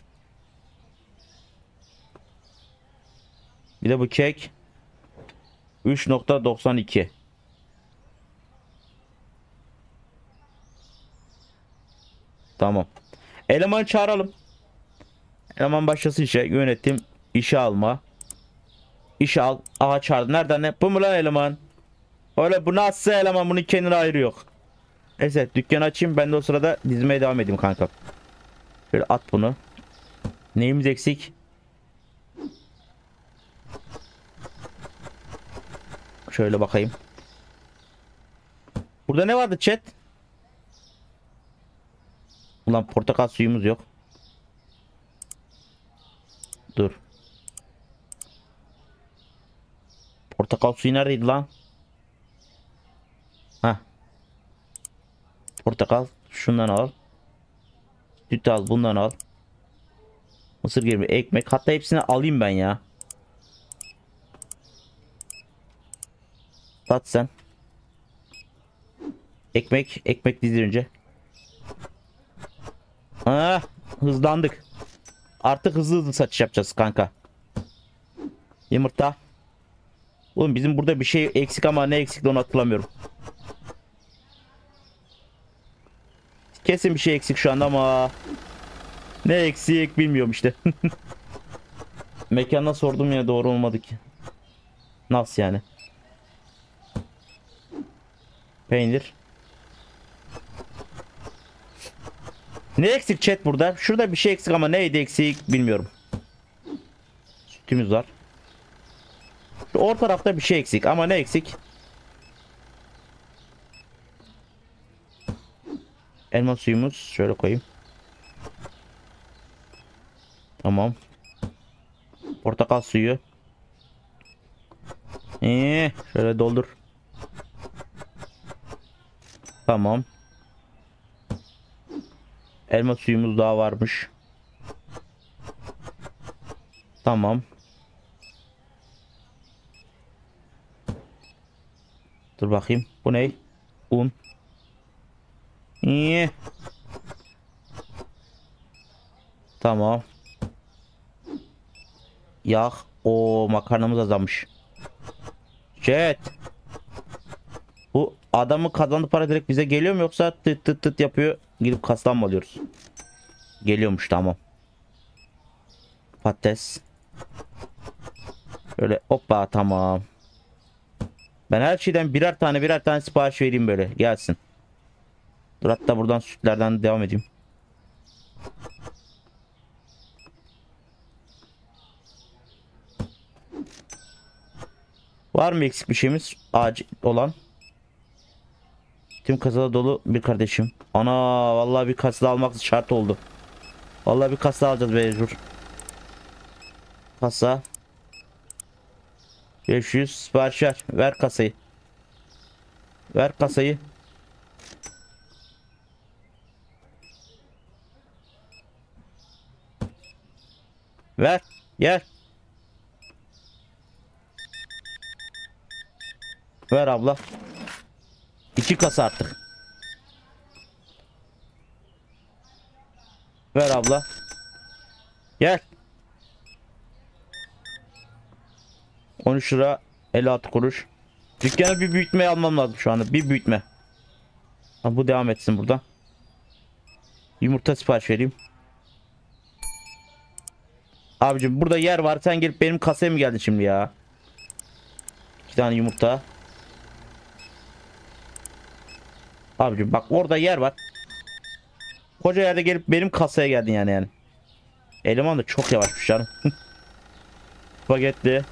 Bir de bu kek üç nokta doksan iki. Tamam. Elemanı çağıralım. Eleman başlasın işe. Yönetim, işe alma. İşe al. Aha, çağırdı. Nereden ne? Bu mu lan eleman? Öyle, bu nasıl eleman? Bunun kendine ayrı yok. Neyse, dükkanı açayım. Ben de o sırada dizmeye devam edeyim kanka. Şöyle at bunu. Neyimiz eksik? Şöyle bakayım. Burada ne vardı chat? Ulan portakal suyumuz yok. Dur. Portakal suyu neredeydi lan? Ha. Portakal. Şundan al. Süt al. Bundan al. Mısır gevreği, ekmek. Hatta hepsini alayım ben ya. Sat sen. Ekmek. Ekmek dizdir önce. Ah, hızlandık. Artık hızlı hızlı satış yapacağız kanka. Yumurta. Oğlum bizim burada bir şey eksik ama ne eksik onu hatırlamıyorum. Kesin bir şey eksik şu anda ama ne eksik bilmiyorum işte. Mekana sordum ya, doğru olmadı ki. Nasıl yani? Peynir. Ne eksik chat burada? Şurada bir şey eksik ama neydi eksik bilmiyorum. Sütümüz var. Şu orta tarafta bir şey eksik ama ne eksik? Elma suyumuz şöyle koyayım. Tamam. Portakal suyu. Ee, şöyle doldur. Tamam. Elma suyumuz daha varmış. Tamam. Dur bakayım. Bu ne? Un. İyi. Tamam. Yağ. O makarnamız azalmış. Jet. Bu adamın kazandığı para direkt bize geliyor mu, yoksa tıt tıt tıt yapıyor, gidip kastan mı alıyoruz? Geliyormuş, tamam. Patates. Böyle hoppa, tamam. Ben her şeyden birer tane birer tane sipariş vereyim, böyle gelsin. Dur, hatta buradan sütlerden devam edeyim. Var mı eksik bir şeyimiz acil olan? Tüm kasada dolu bir kardeşim. Ana, vallahi bir kasa almak şart oldu. Vallahi bir kasa alacağız mecbur. Kasa. beş yüz sipariş ver. Ver kasayı. Ver kasayı. Ver. Gel. Ver abla. İki kasa artık. Ver abla. Gel. on üç lira elli altı kuruş. Dükkanı bir büyütmeye almam lazım şu anda. Bir büyütme. Ha, bu devam etsin burada. Yumurta sipariş vereyim. Abicim burada yer var. Sen gelip benim kasaya mı geldin şimdi ya? İki tane yumurta. Abicim bak orada yer var. Koca yerde gelip benim kasaya geldin yani yani. Eleman da çok yavaşmış canım. Spagetti.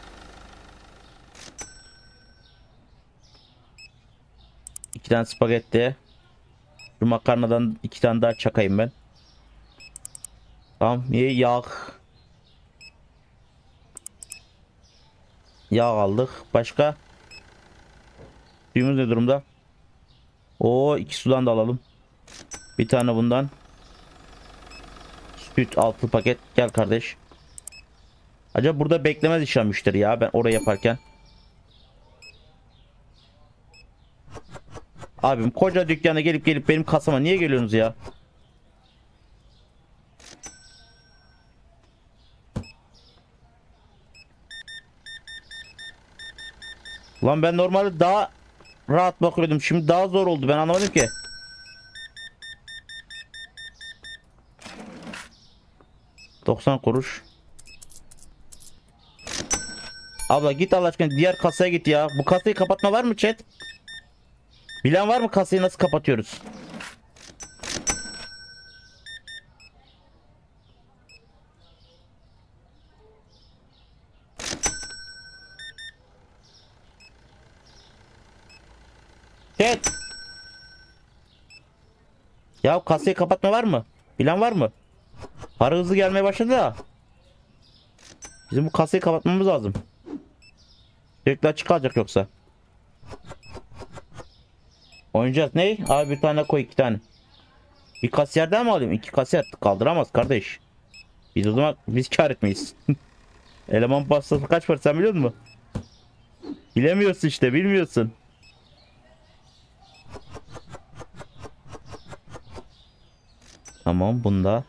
İki tane spagetti. Şu makarnadan iki tane daha çakayım ben. Tamam. İyi yağ. Yağ aldık. Başka? Suyumuz ne durumda? Oo, iki sudan da alalım. Bir tane bundan. Süt altı paket. Gel kardeş. Acaba burada beklemez inşallah müşteri ya. Ben oraya yaparken. Abim koca dükkana gelip gelip benim kasama niye geliyorsunuz ya? Lan ben normalde daha rahat bakıyordum. Şimdi daha zor oldu. Ben anlamadım ki. doksan kuruş. Abla git Allah aşkına diğer kasaya git ya. Bu kasayı kapatma var mı chat? Bilen var mı kasayı nasıl kapatıyoruz? Chat. Ya kasayı kapatma var mı? Bilen var mı? Para hızlı gelmeye başladı da. Bizim bu kasayı kapatmamız lazım. Sürekli açık kalacak yoksa. Oynayacağız. Ne? Abi bir tane koy, iki tane. Bir kasiyerden mi alayım? İki kasiyer kaldıramaz kardeş. Biz o zaman biz kar etmeyiz. Eleman pastası kaç para sen biliyor musun? Bilemiyorsun işte, bilmiyorsun. Tamam bunda.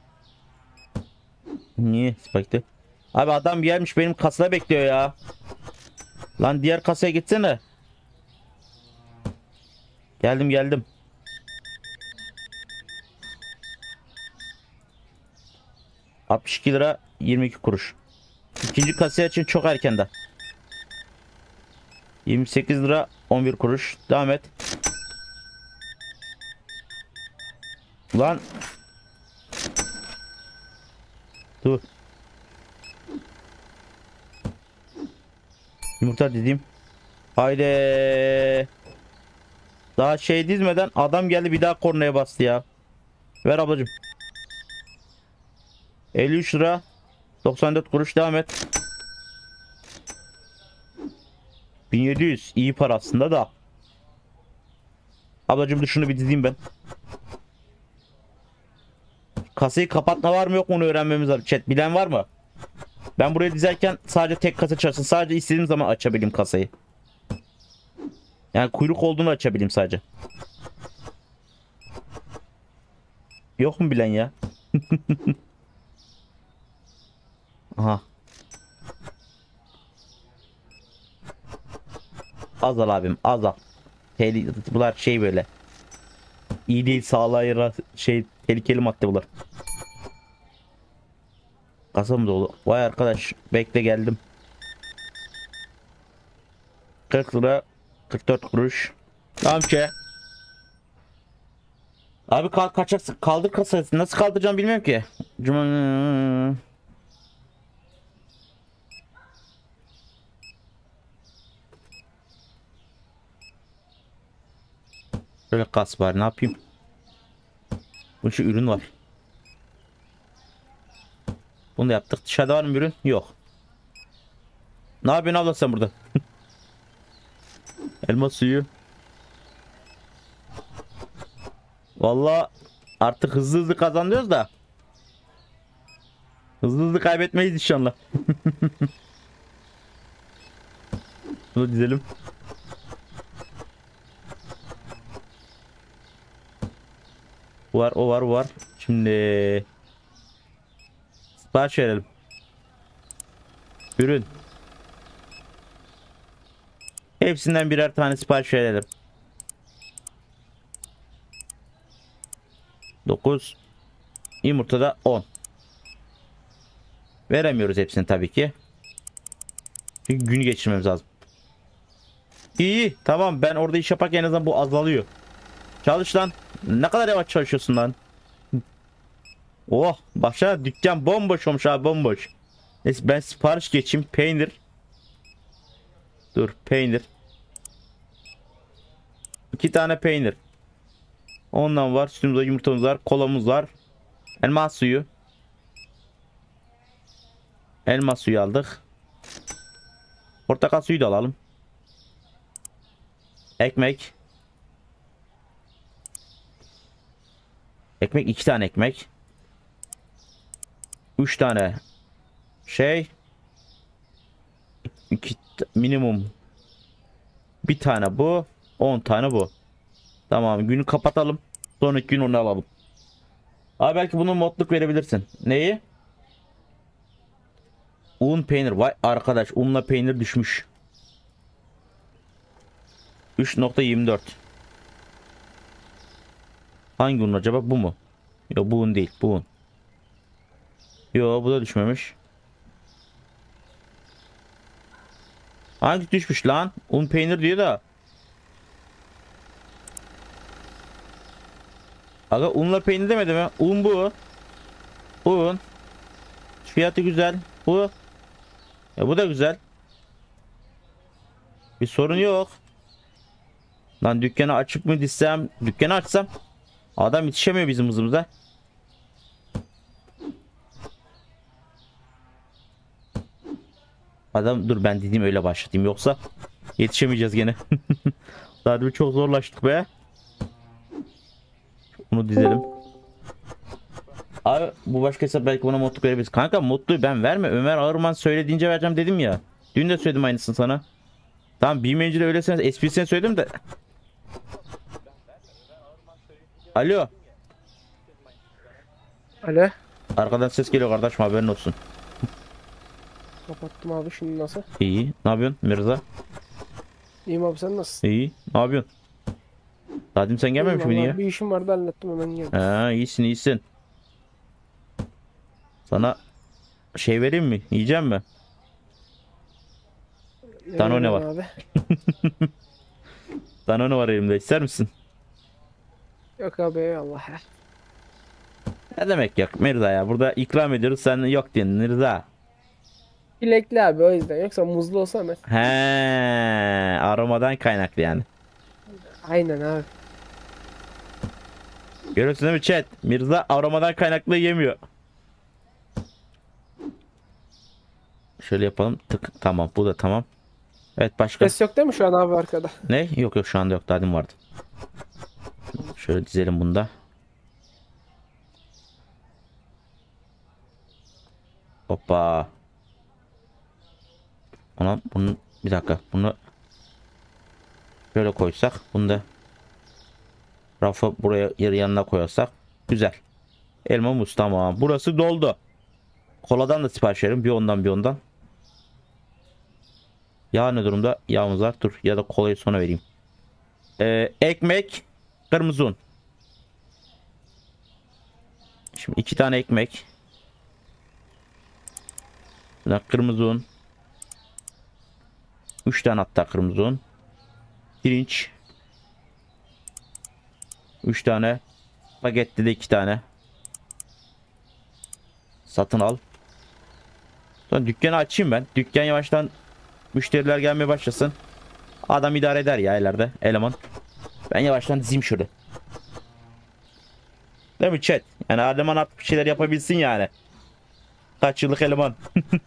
Niye? Spagetti. Abi adam gelmiş benim kasada bekliyor ya. Lan diğer kasaya gitsene. Geldim geldim. altmış iki lira yirmi iki kuruş. İkinci kasaya için çok erken de. yirmi sekiz lira on bir kuruş. Devam et. Lan. Dur. Yumurta dizeyim. Haydi. Daha şey dizmeden adam geldi bir daha kornaya bastı ya. Ver ablacığım. elli üç lira doksan dört kuruş. Devam et. bin yedi yüz iyi para aslında da. Ablacığım dur şunu bir dizeyim ben. Kasayı kapatma var mı yok mu onu öğrenmemiz lazım. Chat bilen var mı? Ben buraya dizerken sadece tek kasa çalışsın. Sadece istediğim zaman açabileyim kasayı. Yani kuyruk olduğunu açabileyim sadece. Yok mu bilen ya? Aha. Azal abim azal. Tehlikeli bunlar şey böyle. İyi değil sağlığa şey tehlikeli madde bunlar. Kasam dolu. Vay arkadaş bekle geldim. kırk lira kırk dört kuruş. Tamam ki. Abi kalk kaçacaksın. Kaldır kasayı. Nasıl kaldıracağım bilmiyorum ki. Cuma. Böyle kas var. Ne yapayım? Bu şu ürün var. Bunu da yaptık. Dışarıda var mı ürün? Yok. Ne yapıyorsun abla sen burada? Elma suyu. Vallahi artık hızlı hızlı kazanıyoruz da. Hızlı hızlı kaybetmeyiz inşallah. Bunu dizelim. Var o var o var. Şimdi sipariş verelim. Ürün. Hepsinden birer tane sipariş verelim. dokuz. Yumurtada on. Veremiyoruz hepsini tabii ki. Çünkü günü geçirmemiz lazım. İyi, tamam, ben orada iş yaparken en azından bu azalıyor. Çalış lan. Ne kadar yavaş çalışıyorsun lan. Oh, başa dükkan bomboş olmuş abi, bomboş. Neyse ben sipariş geçeyim. Peynir. Dur, peynir. İki tane peynir. Ondan var. Sütümüz var, yumurtamız var, kolamız var. Elma suyu. Elma suyu aldık. Portakal suyu da alalım. Ekmek. Ekmek, iki tane ekmek. Üç tane şey. İki minimum. Bir tane bu. On tane bu. Tamam, günü kapatalım. Sonraki gün onu alalım. Abi belki bunu modluk verebilirsin. Neyi? Un peynir. Vay arkadaş, unla peynir düşmüş. üç nokta yirmi dört. Hangi un acaba? Bu mu? Yok, bu un değil. Bu un. Yok, bu da düşmemiş. Hangi düşmüş lan? Un peynir diyor da. Aga unla peynir demedi mi? Un bu. Un. Fiyatı güzel. Bu. Ya bu da güzel. Bir sorun yok. Lan dükkanı açıp mı dizsem? Dükkanı açsam adam yetişemiyor bizim hızımıza. Adam dur, ben dediğim öyle başlatayım, yoksa yetişemeyeceğiz gene. Daha bir çok zorlaştık be. Bunu dizelim. Abi bu başka hesap, belki bana modluk verebiliriz. Kanka modluğu ben verme. Ömer Ağırman söylediğince vereceğim dedim ya. Dün de söyledim aynısını sana. Tamam, bilmeyince de öylesiniz. Esprisine söyledim de. Alo. Alo. Arkadan ses geliyor kardeşim, haberin olsun. Kapattım abi, şimdi nasıl? İyi. Ne yapıyorsun Mirza? İyiyim abi, sen nasılsın? İyi. Ne yapıyorsun? Zaten sen gelmemiş İyiyim miydin vallahi, ya? bir işim vardı, hallettim hemen geldim. Ha, iyisin iyisin. Sana şey vereyim mi? Yiyecek mi? Ne Danone vereyim var. abi? Danone var elimde. İster misin? Yok abi, eyvallah ya. Ne demek yok Mirza ya? Burada ikram ediyoruz. Sen yok diyorsun Mirza. Çilekli abi, o yüzden, yoksa muzlu olsa hemen. He, aromadan kaynaklı yani. Aynen abi. Görüyorsun değil mi chat? Mirza aromadan kaynaklı yemiyor. Şöyle yapalım. Tık. Tamam, bu da tamam. Evet, başka. Ses yok değil mi şu an abi arkada? Ne? Yok yok, şu anda yok. Daha demin vardı. Şöyle dizelim bunda. Hoppa. Ona bunu bir dakika. Bunu şöyle koysak. Bunu da rafa buraya yarı yanına koyarsak. Güzel. Elma muz, tamam. Burası doldu. Koladan da sipariş verelim. Bir ondan bir ondan. Yağ ne durumda? Yağımız var. Dur. Ya da kolayı sonra vereyim. Ee, ekmek. Kırmızı un. Şimdi iki tane ekmek. Buradan kırmızı un. Üç tane hatta kırmızı un. Pirinç. Üç tane. Spagetti de iki tane. Satın al. Sonra dükkanı açayım ben. Dükkan yavaştan müşteriler gelmeye başlasın. Adam idare eder ya ileride. Eleman. Ben yavaştan dizeyim şurada. Değil mi chat? Yani eleman artık bir şeyler yapabilsin yani. Kaç yıllık eleman.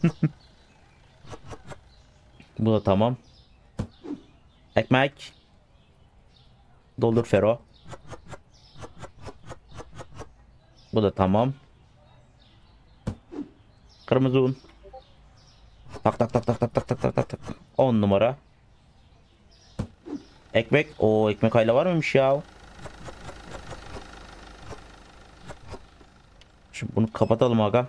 Bu da tamam. Ekmek. Doldur Fero. Bu da tamam. Kırmızı un. Tak tak tak tak tak tak tak tak tak. on numara. Ekmek. O ekmek hayla var mıymış ya? Şimdi bunu kapatalım aga.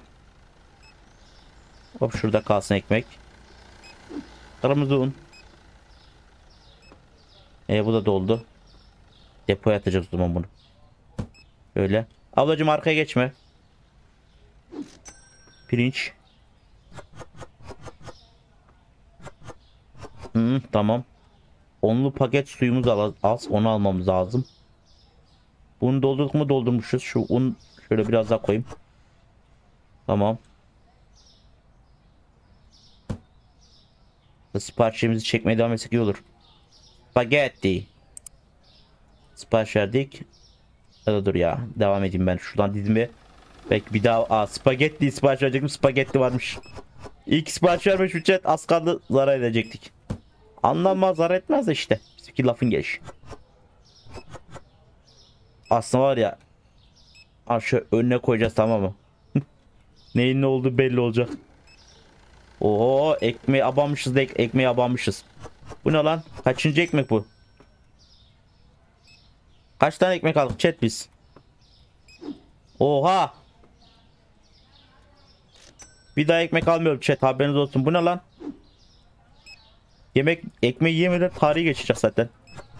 Hop, şurada kalsın ekmek. Kırmızı un. E bu da doldu. Depoya atacağız o zaman bunu. Öyle. Ablacığım arkaya geçme. Pirinç. Hı, tamam. Onlu paket suyumuz al az. Onu almamız lazım. Bunu doldurduk mu doldurmuşuz. Şu un şöyle biraz daha koyayım. Tamam. Siparişimizi çekmeye devam etsek iyi olur. Spagetti. Sipariş verdik. Ya da dur ya. Devam edeyim ben. Şuradan dizimi. Belki bir daha. Aa, spagetti sipariş verecektim. Spagetti varmış. İlk sipariş vermiş bir chat. Az kaldı zarar edecektik. Anlamaz zarar etmez de işte. Bizimki lafın geç. Aslında var ya. Şu önüne koyacağız, tamam mı? Neyin ne olduğu belli olacak. Oo, ekmeği abanmışız da ek ekmeği abanmışız. Bu ne lan? Kaçıncı ekmek bu? Kaç tane ekmek aldık chat biz? Oha! Bir daha ekmek almıyorum chat, haberiniz olsun. Bu ne lan? Yemek ekmeği yemeden tarihi geçecek zaten.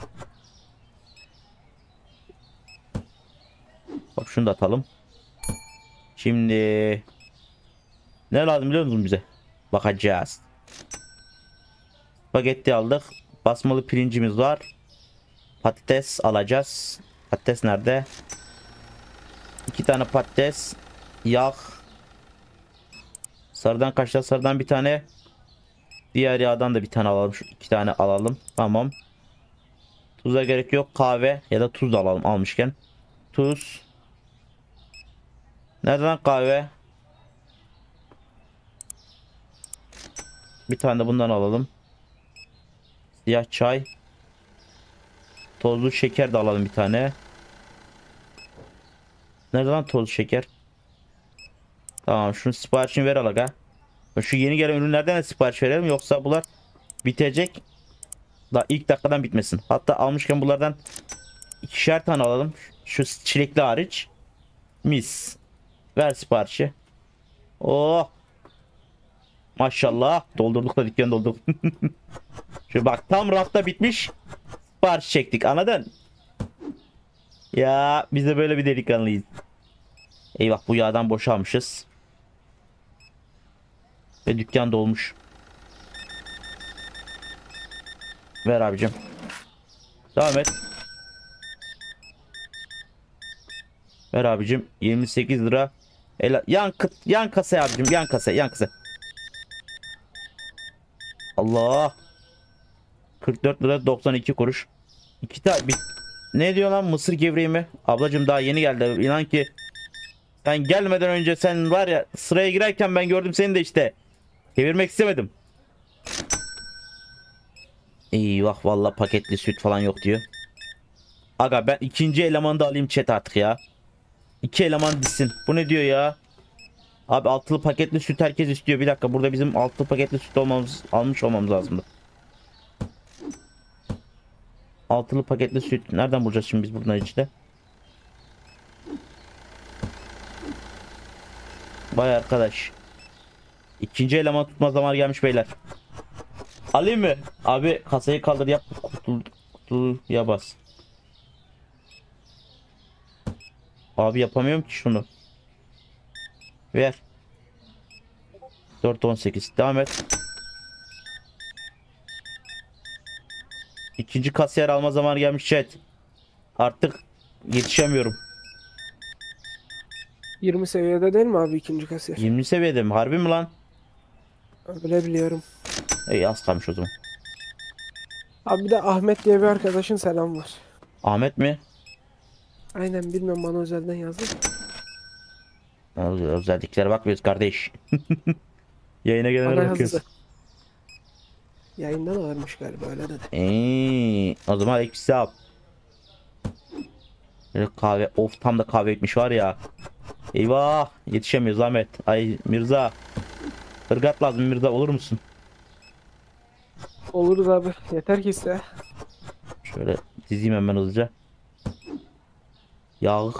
Bak şunu da atalım. Şimdi ne lazım biliyor musun bize? Bakacağız. Spagetti aldık. Basmalı pirincimiz var. Patates alacağız. Patates nerede? İki tane patates. Yağ. Sarıdan kaç tane? Sarıdan bir tane. Diğer yağdan da bir tane alalım. Şu iki tane alalım. Tamam. Tuza gerek yok. Kahve ya da tuz da alalım almışken. Tuz. Nereden kahve? Bir tane de bundan alalım. Siyah çay. Tozlu şeker de alalım bir tane. Nerede lan tozlu şeker? Tamam, şunu siparişini ver alaga. Şu yeni gelen ürünlerden de sipariş verelim, yoksa bunlar bitecek. Daha ilk dakikadan bitmesin. Hatta almışken bunlardan ikişer tane alalım. Şu çilekli hariç. Mis. Ver siparişi. Oh. Maşallah. Doldurduk da dükkanı doldurduk. Şu bak, tam rafta bitmiş. Sipariş çektik, anladın? Ya biz de böyle bir delikanlıyız. Eyvah, bu yağdan boşalmışız. Ve dükkan dolmuş. Ver abicim. Devam et. Ver abicim. yirmi sekiz lira. Ela yan yan kasa abicim, yan kasa, yan kasa. Allah. kırk dört lira doksan iki kuruş. İki tane bir... Ne diyor lan, mısır gevreği mi? Ablacım daha yeni geldi. İnan ki sen gelmeden önce, sen var ya, sıraya girerken ben gördüm seni de işte. Çevirmek istemedim. Eyvah, vallahi paketli süt falan yok diyor. Aga ben ikinci elemanı da alayım chat artık ya. İki eleman dizsin. Bu ne diyor ya? Abi altılı paketli süt herkes istiyor. Bir dakika, burada bizim altılı paketli süt olmamız, almış olmamız lazımdı. Altılı paketli süt nereden bulacağız şimdi biz buradan işte? Vay arkadaş. İkinci eleman tutma zamanı gelmiş beyler. Alayım mı? Abi kasayı kaldır, yap. Kutul, kutuya bas. Abi yapamıyorum ki şunu. Ver. dört on sekiz. Devam et. İkinci kasiyer alma zamanı gelmiş chat. Artık yetişemiyorum. yirmi seviyede değil mi abi ikinci kasiyer? yirmi seviyede mi? Harbi mi lan? Öyle biliyorum. İyi, az kalmış o zaman. Abi bir de Ahmet diye bir arkadaşın selam var. Ahmet mi? Aynen, bilmem, bana özelden yazdı. Özelliklere bakmıyoruz kardeş. Yayına gelenlere Bana bakıyoruz. yazdı. Yayında da varmış galiba, öyle dedi. Eee, o zaman eksi yap. Kahve, of, tam da kahve etmiş var ya. Eyvah, yetişemiyoruz Ahmet. Ay Mirza. Irgat lazım Mirza, olur musun? Oluruz abi. Yeter ki iste. Şöyle dizeyim hemen hızlıca. Yağ.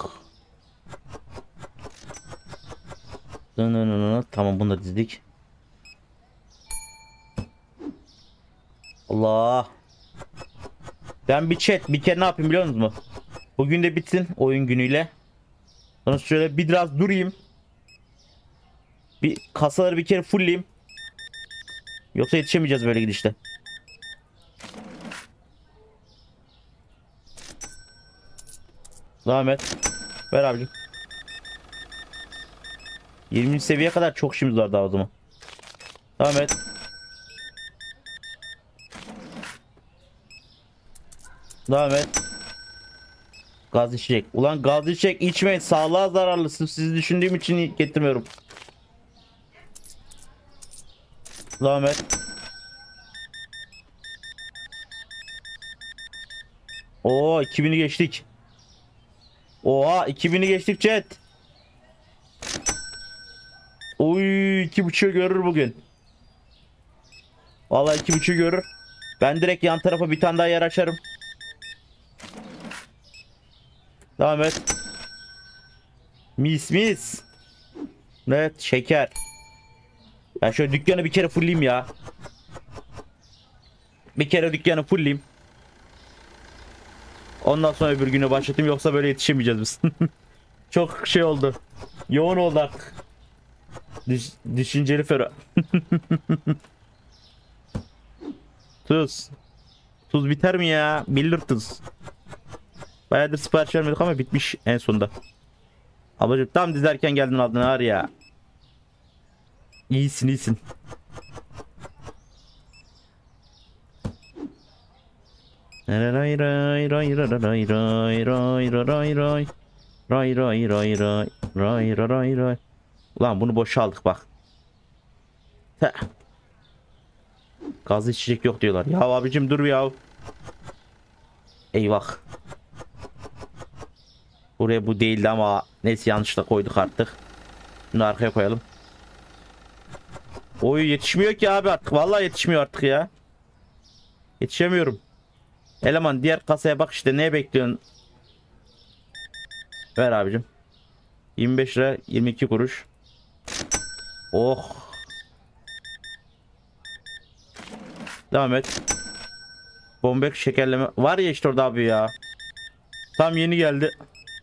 Tamam, bunu da dizdik. Allah. Ben bir chat bir kere ne yapayım biliyor musunuz mu? Bugün de bitsin oyun günüyle. Sonra şöyle bir biraz durayım. Bir kasaları bir kere fullleyeyim. Yoksa yetişemeyeceğiz böyle gidişte. Devam et. Ver abicim. yirminci seviyeye kadar çok işimiz var daha o zaman. Devam et. Devam et. Gaz içecek. Ulan gaz içecek içmeyin. Sağlığa zararlı. Sırf sizi düşündüğüm için getirmiyorum. Devam et. Oo iki bini geçtik. Oha iki bini geçtik chat. Oy iki buçuğu görür bugün. Vallahi iki buçuğu görür. Ben direkt yan tarafa bir tane daha yer açarım. Devam et. Mis mis. Evet şeker. Ben şöyle dükkanı bir kere fullleyeyim ya. Bir kere dükkanı fullleyeyim. Ondan sonra öbür günü başlatayım yoksa böyle yetişemeyeceğiz biz. Çok şey oldu. Yoğun oldu artık. Düş düşünceli Fero. Tuz. Tuz biter mi ya? Bilir tuz. Bayağıdır sipariş vermedik ama bitmiş en sonunda. Ablacığım tam dizerken geldin aldın var ya. İyisin iyisin. Ray ray ray ray ray ray ray ray ray ray ray ray ray ray ray ray ray. Ulan bunu boşaldık bak. Heh. Gazlı içecek yok diyorlar. Ya abicim dur ya. Eyvah. Buraya bu değildi ama neyse yanlışla koyduk artık. Bunu arkaya koyalım. Oy yetişmiyor ki abi artık. Vallahi yetişmiyor artık ya. Yetişemiyorum. Eleman diğer kasaya bak işte neye bekliyorsun? Ver abicim. yirmi beş lira yirmi iki kuruş. Oh. Devam et. Bombek şekerleme. Var ya işte orada abi ya. Tam yeni geldi.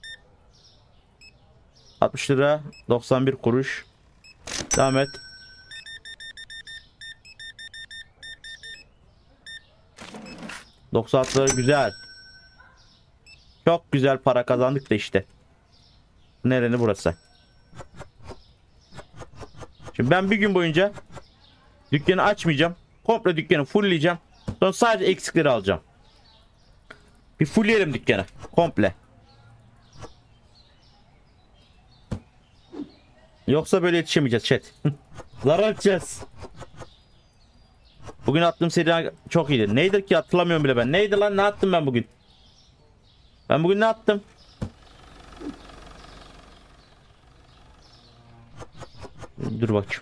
altmış lira doksan bir kuruş. Devam et. doksan altı lira güzel. Çok güzel para kazandık da işte. Nereni burası? Şimdi ben bir gün boyunca dükkanı açmayacağım. Komple dükkanı fullleyeceğim. Sonra sadece eksikleri alacağım. Bir fullleyelim dükkanı. Komple. Yoksa böyle yetişemeyeceğiz chat. Zarar edeceğiz. Bugün attığım seri çok iyiydi. Neydi ki hatırlamıyorum bile ben. Neydi lan ne attım ben bugün? Ben bugün ne attım? Dur bakayım.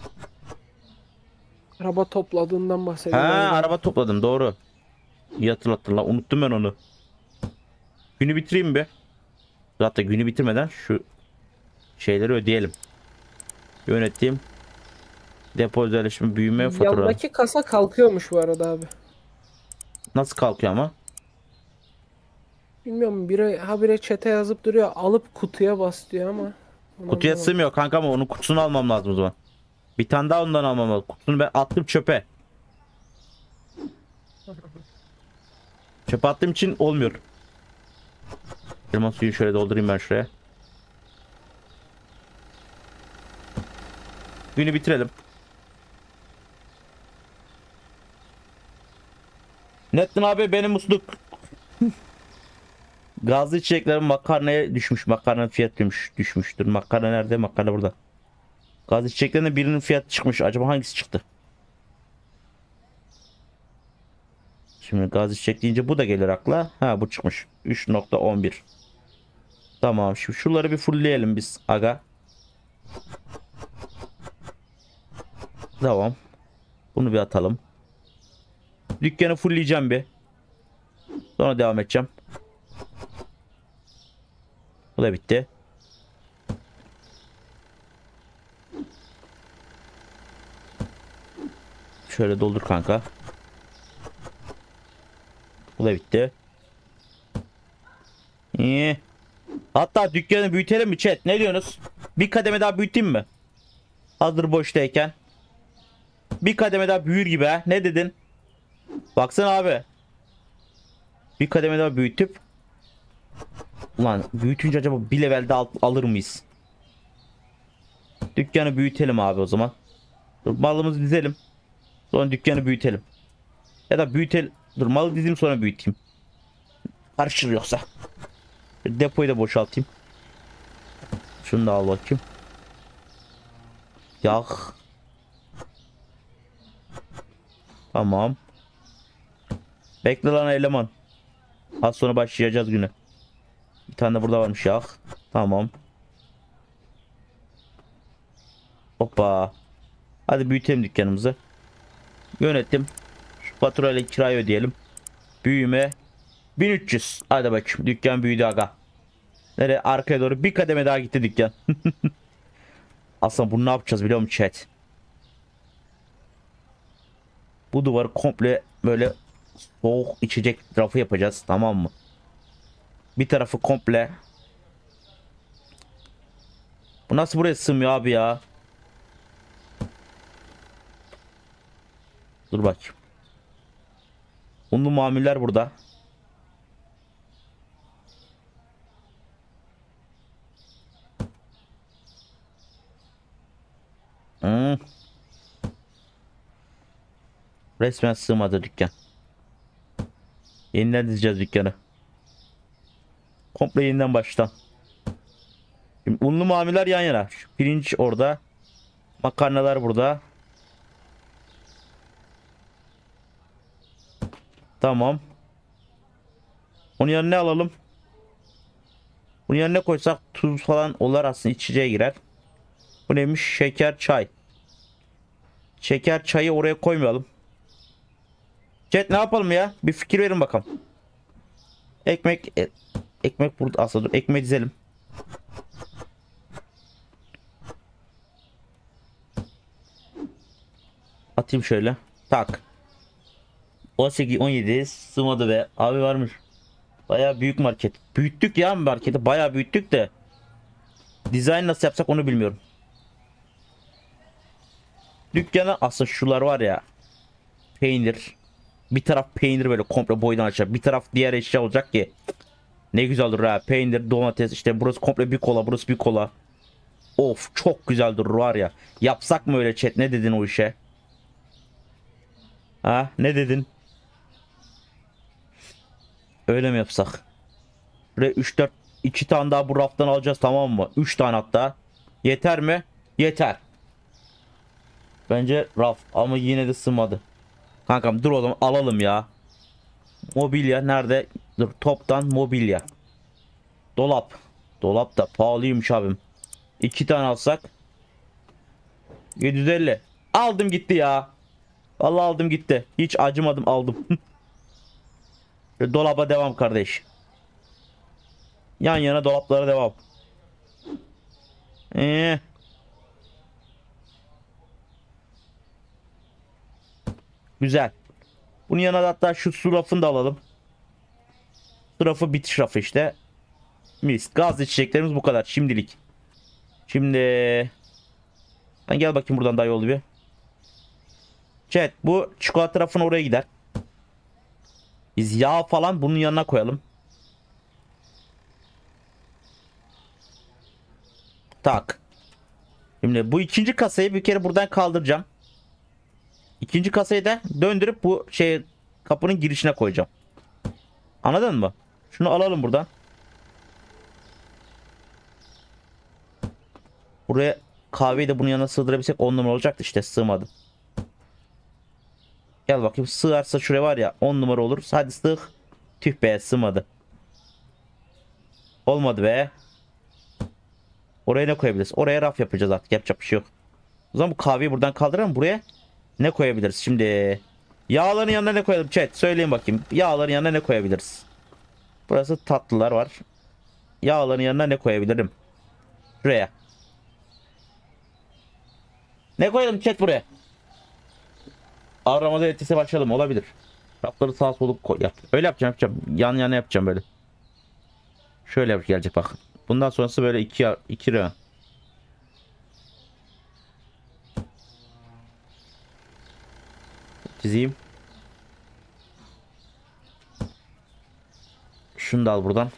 Araba topladığından bahsediyorum. Ha araba topladım doğru. İyi hatırlattın lan unuttum ben onu. Günü bitireyim bir. Zaten günü bitirmeden şu şeyleri ödeyelim. Yönettiğim depo özelleşme büyüme fatura. Yandaki kasa kalkıyormuş bu arada abi. Nasıl kalkıyor ama? Bilmiyorum biri habire çete yazıp duruyor. Alıp kutuya bas diyor ama. Kutuya sığmıyor kanka ama onun kutusunu almam lazım o zaman. Bir tane daha ondan almam lazım. Kutusunu ben attım çöpe. Çöpe attığım için olmuyor. Elma suyu şöyle doldurayım ben şuraya. Günü bitirelim. Nettin abi benim musluk. Gazlı içeceklerin makarnaya düşmüş. Makarna fiyat düşmüş, düşmüştür. Makarna nerede? Makarna burada. Gazlı içeceklerin birinin fiyatı çıkmış. Acaba hangisi çıktı? Şimdi gaz içecek deyince bu da gelir akla. Ha bu çıkmış. üç nokta on bir. Tamam. Şimdi şunları bir fullleyelim biz. Aga. Tamam. Bunu bir atalım. Dükkanı fullleyeceğim bir. Sonra devam edeceğim. Bu da bitti. Şöyle doldur kanka. Bu da bitti. İyi. Hatta dükkanı büyütelim mi chat? Ne diyorsunuz? Bir kademe daha büyüteyim mi? Hazır boştayken. Bir kademe daha büyür gibi ha. Ne dedin? Baksana abi. Bir kademe daha büyütüp. Ulan büyütünce acaba bir levelde al alır mıyız? Dükkanı büyütelim abi o zaman. Dur, malımızı dizelim. Sonra dükkanı büyütelim. Ya da büyütelim. Dur, malı dizeyim sonra büyüteyim. Karışır yoksa. Depoyu da boşaltayım. Şunu da al bakayım. Yağ. Tamam. Bekle lan eleman. Az sonra başlayacağız güne. Bir tane de burada varmış yağ. Tamam. Hoppa. Hadi büyütelim dükkanımızı. Yönetim. Şu faturayla kirayı ödeyelim. Büyüme. bin üç yüz. Hadi bakayım. Dükkan büyüdü aga. Nereye? Arkaya doğru bir kademe daha gitti dükkan. Aslında bunu ne yapacağız biliyor musun chat? Bu duvarı komple böyle soğuk içecek rafı yapacağız, tamam mı? Bir tarafı komple. Bu nasıl buraya sığmıyor abi ya? Dur bakayım. Unlu mamuller burada. Hmm. Resmen sığmadı dükkan. Yeniden dizeceğiz dükkanı. Komple yeniden baştan. Şimdi unlu mamuller yan yana. Şu pirinç orada. Makarnalar burada. Tamam. Onun yanına ne alalım? Bunun yanına ne koysak tuz falan olur, aslında içeceğe girer. Bu neymiş? Şeker çay. Şeker çayı oraya koymayalım. Chat ne yapalım ya? Bir fikir verin bakalım. Ekmek e, ekmek burada aslında, dur ekmeği dizelim. Atayım şöyle. Tak. on sekiz on yedi sığmadı be. Abi varmış. Bayağı büyük market. Büyüttük ya marketi. Bayağı büyüttük de. Dizayn nasıl yapsak onu bilmiyorum. Dükkana aslında şular var ya. Peynir. Bir taraf peynir böyle komple boydan aşağı. Bir taraf diğer eşya olacak ki. Ne güzel olur ha. Peynir, domates, işte burası komple bir kola, burası bir kola. Of çok güzel durur var ya. Yapsak mı öyle chat? Ne dedin o işe? Ha ne dedin? Öyle mi yapsak? Buraya üç dört iki tane daha bu raftan alacağız, tamam mı? üç tane hatta. Yeter mi? Yeter. Bence raf ama yine de sığmadı. Kankam dur o zaman alalım ya. Mobilya nerede? Dur, toptan mobilya. Dolap. Dolap da pahalıymış abim. iki tane alsak yedi yüz elli. Aldım gitti ya. Vallahi aldım gitti. Hiç acımadım, aldım. Dolaba devam kardeş. Yan yana dolaplara devam. Ee. Güzel. Bunun yanına da hatta şu su rafını da alalım. Su rafı bitiş rafı işte. Mis. Gaz içeceklerimiz bu kadar şimdilik. Şimdi ben gel bakayım buradan daha iyi oldu bir. Chat bu çikolata rafına oraya gider. Biz yağ falan bunun yanına koyalım. Tak. Şimdi bu ikinci kasayı bir kere buradan kaldıracağım. İkinci kasayı da döndürüp bu şey kapının girişine koyacağım. Anladın mı? Şunu alalım buradan. Buraya kahveyi de bunun yanına sığdırabilsek on numara olacaktı, işte sığmadı. Gel bakayım, sığarsa şuraya var ya on numara olur. Hadi sığ. Tüh be, sığmadı. Olmadı be. Oraya ne koyabiliriz? Oraya raf yapacağız artık, yapacak bir şey yok. O zaman bu kahveyi buradan kaldıralım, buraya ne koyabiliriz? Şimdi yağların yanına ne koyalım chat? Söyleyin bakayım. Yağların yanına ne koyabiliriz? Burası tatlılar var. Yağların yanına ne koyabilirim? Şuraya. Ne koyalım chat buraya? Ramazan etkisi başlayalım, olabilir. Rafları sağa sola koy yap. Öyle yapacağım yapacağım. Yan yana yapacağım böyle. Şöyle yap gelecek bak. Bundan sonrası böyle iki iki rön. Çizeyim. Şunu da al buradan.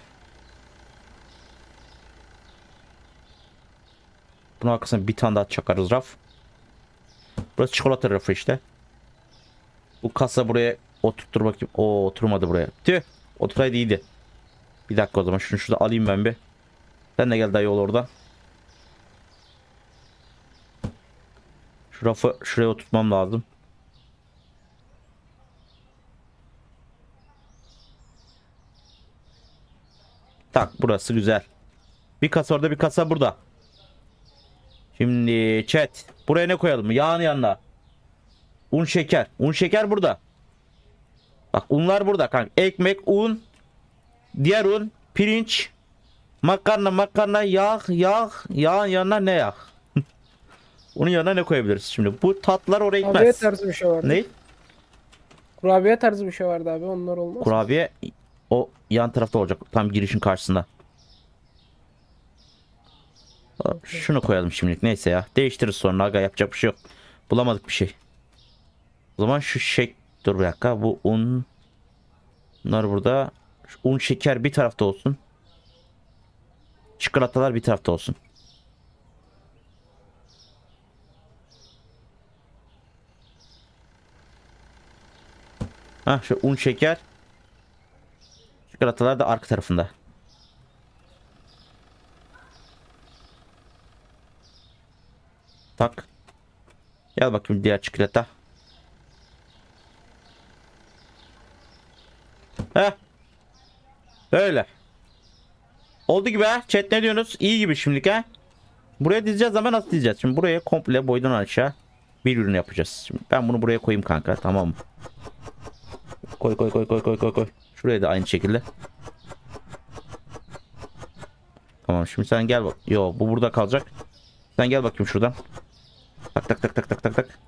Bunun arkasına bir tane daha çakarız raf. Burası çikolata rafı işte. Bu kasa buraya oturtur bakayım. Oo, oturmadı buraya. Tüh. Oturaydı iyiydi. Bir dakika o zaman şunu şurada alayım ben bir. Sen de gel dayı ol oradan. Şu rafı şuraya oturtmam lazım. Tak, burası güzel. Bir kasa orada, bir kasa burada. Şimdi chat. Buraya ne koyalım? Yağın yanına. Un şeker. Un şeker burada. Bak unlar burada kanka. Ekmek, un, diğer un, pirinç, makarna, makarna, yağ, yağ, yağın yanına ne yağ? Onun yanına ne koyabiliriz şimdi? Bu tatlar oraya Kurabiye gitmez. tarzı bir şey vardı. Ne? Kurabiye tarzı bir şey vardı abi. Onlar olmaz. Kurabiye o yan tarafta olacak. Tam girişin karşısında. Şunu koyalım şimdilik. Neyse ya. Değiştiririz sonra. Aga yapacak bir şey yok. Bulamadık bir şey. O zaman şu şey... Dur bir dakika. Bu un... Bunlar burada. Şu un şeker bir tarafta olsun. Çikolatalar bir tarafta olsun. Ha, şu un şeker. Çikolatalar da arka tarafında. Tak. Gel bakayım diğer çikolata. Heh. Öyle. Oldu gibi ha. Chat ne diyorsunuz? İyi gibi şimdilik ha. Buraya dizeceğiz ama nasıl dizeceğiz? Şimdi buraya komple boydan aşağı bir ürün yapacağız. Şimdi ben bunu buraya koyayım kanka. Tamam mı? Koy koy koy koy koy koy koy. Şuraya da aynı şekilde. Tamam, şimdi sen gel bak. Yo, bu burada kalacak. Sen gel bakayım şuradan. Tak tak tak tak tak tak tak.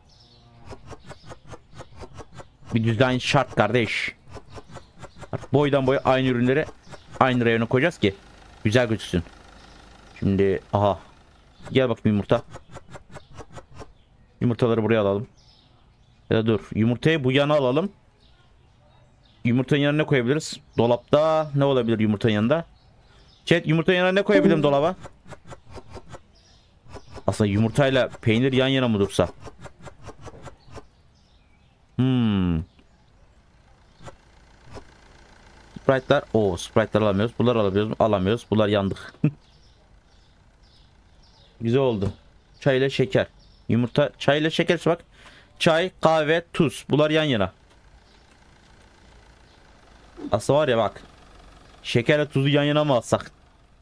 Bir düzen şart kardeş. Boydan boya aynı ürünleri aynı reyona koyacağız ki güzel gözüksün. Şimdi aha. Gel bakayım yumurta. Yumurtaları buraya alalım. Ya da dur. Yumurtayı bu yana alalım. Yumurtanın yanına ne koyabiliriz? Dolapta ne olabilir yumurtanın yanında? Chat, yumurtanın yanına ne koyabilirim dolaba? Aslında yumurtayla peynir yan yana mı dursa? Hmm. Sprite'lar. Oo, Sprite'lar alamıyoruz. Bunlar alabiliyoruz mu? Alamıyoruz. Bunlar yandık. Güzel oldu. Çay ile şeker. Yumurta, çay ile şeker bak. Çay, kahve, tuz. Bunlar yan yana. Aslında var ya bak. Şekerle tuzu yan yana mı alsak?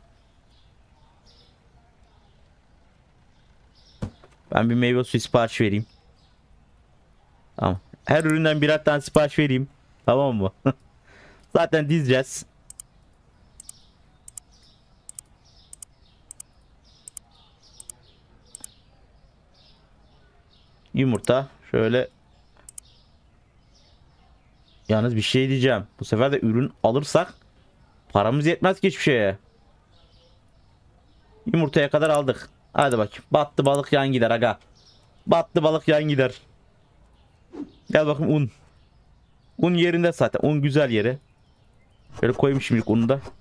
Ben bir meyve suyu sipariş vereyim. Tamam. Her üründen birer tane sipariş vereyim. Tamam mı? Zaten dizeceğiz. Yumurta şöyle. Yalnız bir şey diyeceğim. Bu sefer de ürün alırsak paramız yetmez ki hiçbir şeye. Yumurtaya kadar aldık. Hadi bakayım. Battı balık yan gider aga. Battı balık yan gider. Gel bakayım un. Un yerinde zaten. Un güzel yeri. Şöyle koyayım şimdilik unu da.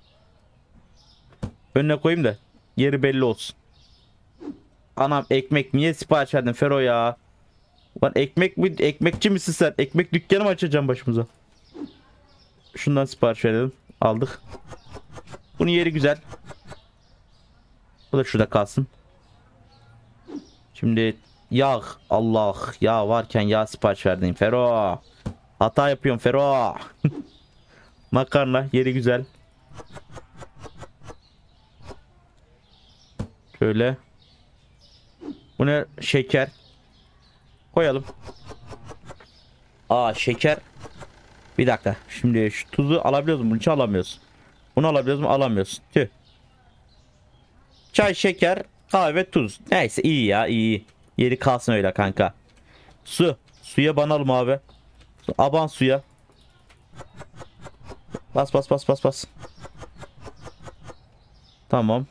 Önüne koyayım da yeri belli olsun. Anam, ekmek niye sipariş verdin Fero ya? Lan ekmek mi? Ekmekçi misin sen? Ekmek dükkanı mı açacağım başımıza? Şundan sipariş verelim. Aldık. Bunun yeri güzel. Bu da şurada kalsın. Şimdi yağ. Allah. Yağ varken yağ sipariş verdin Fero. Hata yapıyorum Fero. Makarna yeri güzel. Şöyle. Bu ne? Şeker. Koyalım. Aa, şeker. Bir dakika. Şimdi şu tuzu alabiliyoruz mu? Bunu hiç alamıyoruz. Bunu alabiliyoruz mu? Alamıyoruz. Tüh. Çay, şeker, kahve, tuz. Neyse, iyi ya, iyi. Yeri kalsın öyle kanka. Su. Suya banalım abi. Aban suya. Bas bas bas bas bas. Tamam.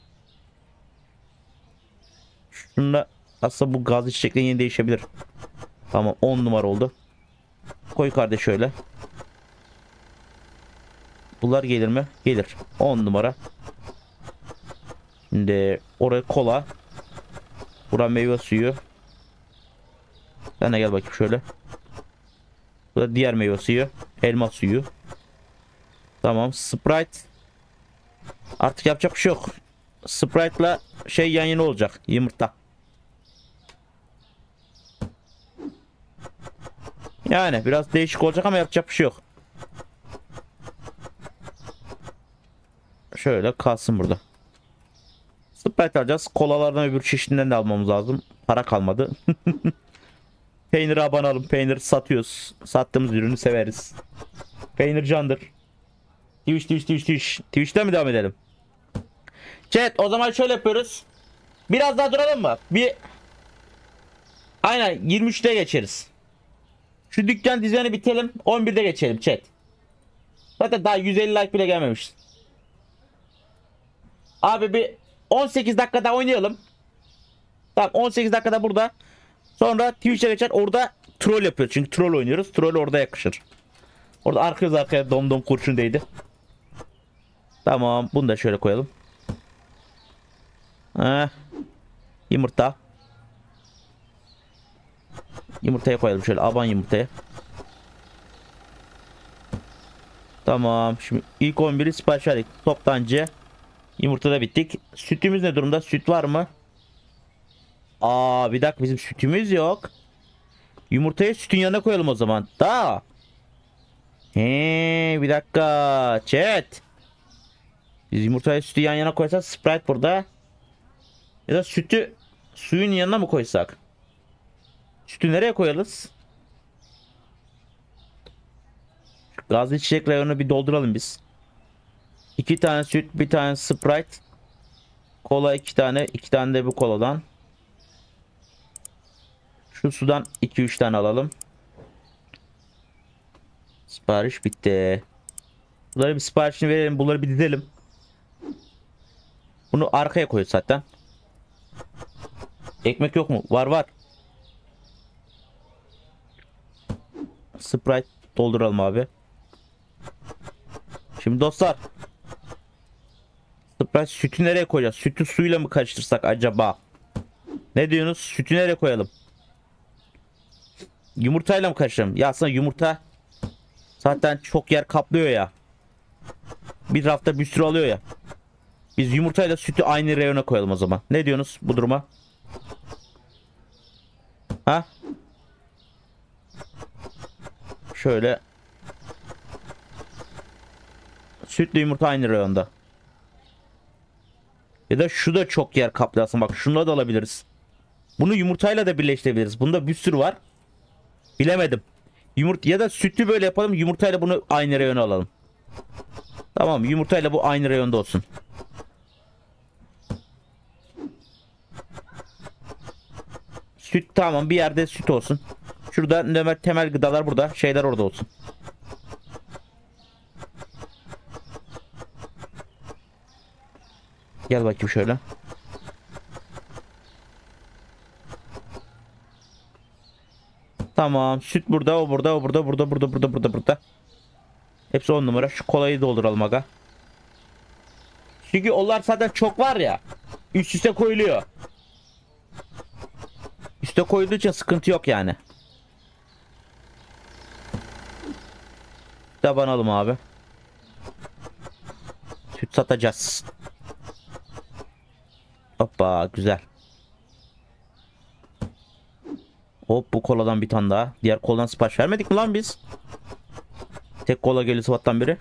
Şunda aslında bu gazlı çiçeklerin yeni değişebilir. Tamam, on numara oldu. Koy kardeş şöyle. Bunlar gelir mi? Gelir. on numara. Şimdi oraya kola. Buraya meyve suyu. Sen de gel bakayım şöyle. Burada diğer meyve suyu. Elma suyu. Tamam. Sprite. Artık yapacak bir şey yok. Sprite'la şey yan yana olacak. Yumurta. Yani biraz değişik olacak ama yapacak bir şey yok. Şöyle kalsın burada. Sprite alacağız. Kolalardan öbür çeşidinden de almamız lazım. Para kalmadı. Peyniri abanalım. Peynir satıyoruz. Sattığımız ürünü severiz. Peynir candır. Twitch Twitch Twitch Twitch. Twitch'ten mi devam edelim? Chat, o zaman şöyle yapıyoruz. Biraz daha duralım mı? Bir aynen yirmi üçte geçeriz. Şu dükkan düzeni bitelim. on birde geçelim chat. Zaten daha yüz elli like bile gelmemiş. Abi bir on sekiz dakikada oynayalım. Tamam, on sekiz dakikada burada. Sonra Twitch'e geçer, orada troll yapıyoruz. Çünkü troll oynuyoruz. Troll orada yakışır. Orada arkaya arkaya dom dom kurşun değdi. Tamam, bunu da şöyle koyalım. Heh. Yumurta. Yumurtaya koyalım şöyle, aban yumurtaya. Tamam, şimdi ilk on biri sipariş verdik. Toptancı. Yumurtada bittik. Sütümüz ne durumda? Süt var mı? Aa, bir dakika, bizim sütümüz yok. Yumurtayı sütün yanına koyalım o zaman. Da. He, bir dakika. Chat. Biz yumurtayı sütü yan yana koysak, Sprite burada. Ya da sütü suyun yanına mı koysak? Sütü nereye koyarız? Gazlı çiçek rayonunu bir dolduralım biz. İki tane süt, bir tane Sprite. Kola iki tane, iki tane de bu koladan. Şu sudan iki üç tane alalım. Sipariş bitti. Bunları bir siparişini verelim, bunları bir dizelim. Bunu arkaya koyuyoruz zaten. Ekmek yok mu? Var var. Sprite dolduralım abi. Şimdi dostlar, Sprite sütü nereye koyacağız? Sütü suyla mı karıştırsak acaba? Ne diyorsunuz? Sütü nereye koyalım? Yumurtayla mı karıştıralım? Ya aslında yumurta zaten çok yer kaplıyor ya. Bir rafta bir sürü alıyor ya. Biz yumurtayla sütü aynı reyona koyalım o zaman. Ne diyorsunuz bu duruma? Ha? Şöyle. Sütle yumurta aynı reyonda. Ya da şu da çok yer kaplıyor aslında. Bak, şunu da alabiliriz. Bunu yumurtayla da birleştirebiliriz. Bunda bir sürü var. Bilemedim. Yumurta ya da sütü böyle yapalım. Yumurtayla bunu aynı reyona alalım. Tamam, yumurtayla bu aynı reyonda olsun. Süt tamam, bir yerde süt olsun. Şurada temel, temel gıdalar burada. Şeyler orada olsun. Gel bakayım şöyle. Tamam, süt burada, o burada, o burada, burada, burada, burada, burada, burada. Hepsi on numara. Şu kolayı dolduralım aga. Çünkü onlar zaten çok var ya. Üst üste koyuluyor. Üste koyulduğu için sıkıntı yok yani. Tabanalım abi. Süt satacağız. Hoppa, güzel. Hop, bu koladan bir tane daha. Diğer koladan sipariş vermedik mi lan biz? Tek kola geliyor sabahtan beri.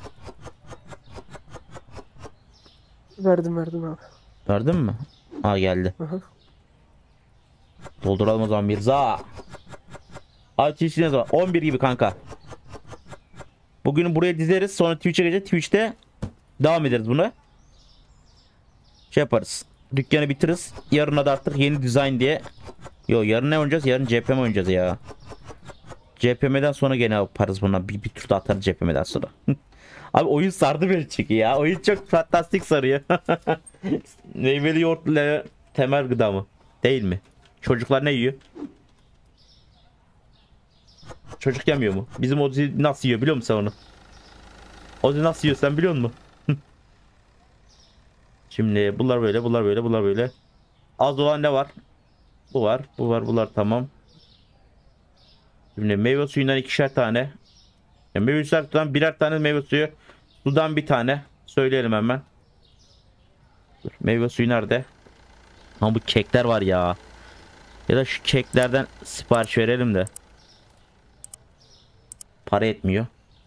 Verdim verdim abi. Verdin mi? Ha, geldi. Aha. Dolduralım o zaman Mirza. Abi Twitch'te ne zaman? on bir gibi kanka. Bugünü buraya dizeriz. Sonra Twitch'e geçeceğiz. Twitch'te devam ederiz buna. Şey yaparız. Dükkanı bitiririz. Yarına da artık yeni dizayn diye. Yo, yarın ne oynayacağız? Yarın C P M oynayacağız ya. C P M'den sonra gene yaparız buna. Bir, bir tur daha atarız C P M'den sonra. Abi oyun sardı beni çünkü ya. Oyun çok fantastik sarıyor. Meyveli yoğurtlu temel gıda mı? Değil mi? Çocuklar ne yiyor? Çocuk yemiyor mu? Bizim Ozi nasıl yiyor biliyor musun sen onu? Ozi nasıl yiyor sen biliyor musun? Şimdi bunlar böyle, bunlar böyle, bunlar böyle. Az olan ne var? Bu var, bu var, bunlar tamam. Şimdi meyve suyundan ikişer tane. Yani meyve suyundan birer tane meyve suyu. Sudan bir tane. Söyleyelim hemen. Dur, meyve suyu nerede? Ha bu kekler var ya. Ya da şu keklerden sipariş verelim de. Para etmiyor.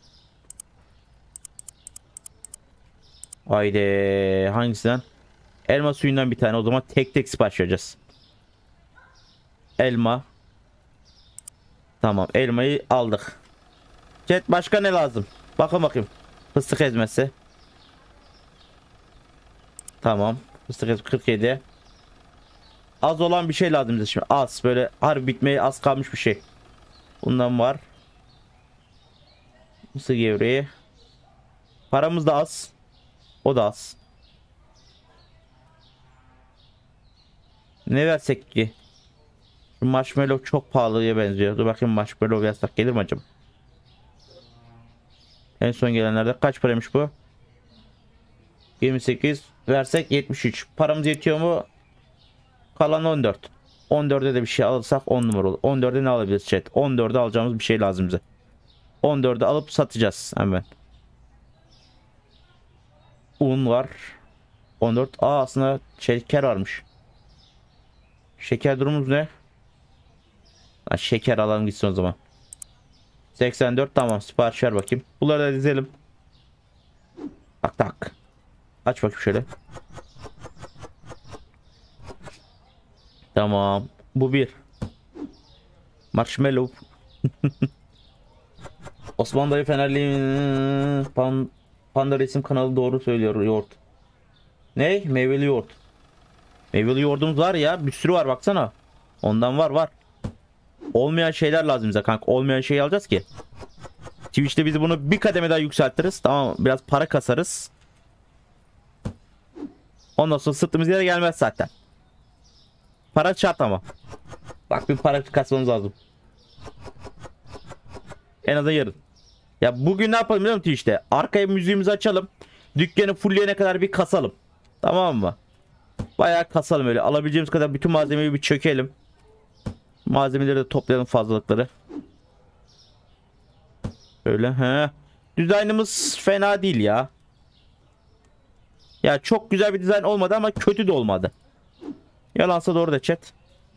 Haydi hangisinden? Elma suyundan bir tane. O zaman tek tek sipariş vereceğiz. Elma. Tamam, elmayı aldık. Chat başka ne lazım? Bakın bakayım. Fıstık ezmesi. Tamam. Fıstık ezmesi kırk yedi. Az olan bir şey lazım bize şimdi. Az böyle harbi bitmeye az kalmış bir şey. Bundan var. Mısır gevreği. Paramız da az. O da az. Ne versek ki? Şu marshmallow çok pahalıya benziyor. Dur bakayım marshmallow yazsak gelir mi acaba? En son gelenlerde kaç paraymış bu? yirmi sekiz versek yetmiş üç. Paramız yetiyor mu? Kalan on dört. on dörde de bir şey alırsak on numara olur. on dörde ne alabiliriz chat? on dörde alacağımız bir şey lazım bize. on dörde alıp satacağız hemen. Un var. on dört. Aa aslında şeker varmış. Şeker durumumuz ne? Ha, şeker alalım gitsin o zaman. seksen dört tamam, sipariş ver bakayım. Bunları da dizelim. Tak tak. Aç bakayım şöyle. Tamam. Bu bir. Marshmallow. Osman Dayı Fenerli Pan Panda Resim kanalı doğru söylüyor, yoğurt. Ne? Meyveli yoğurt. Meyveli yoğurdumuz var ya, bir sürü var baksana. Ondan var var. Olmayan şeyler lazım bize kanka. Olmayan şeyi alacağız ki. Twitch'te biz bunu bir kademe daha yükseltiriz. Tamam, biraz para kasarız. Ondan sonra sırtımız yere gelmez zaten. Para şart ama. Bak bir para kasmamız lazım. En azından yarın. Ya bugün ne yapalım biliyor musun Twitch'te? Arkaya müziğimizi açalım. Dükkanı fullleyene kadar bir kasalım. Tamam mı? Bayağı kasalım öyle. Alabileceğimiz kadar bütün malzemeyi bir çökelim. Malzemeleri de toplayalım, fazlalıkları. Öyle he. Dizaynımız fena değil ya. Ya çok güzel bir dizayn olmadı ama kötü de olmadı. Yalansa doğru da chat.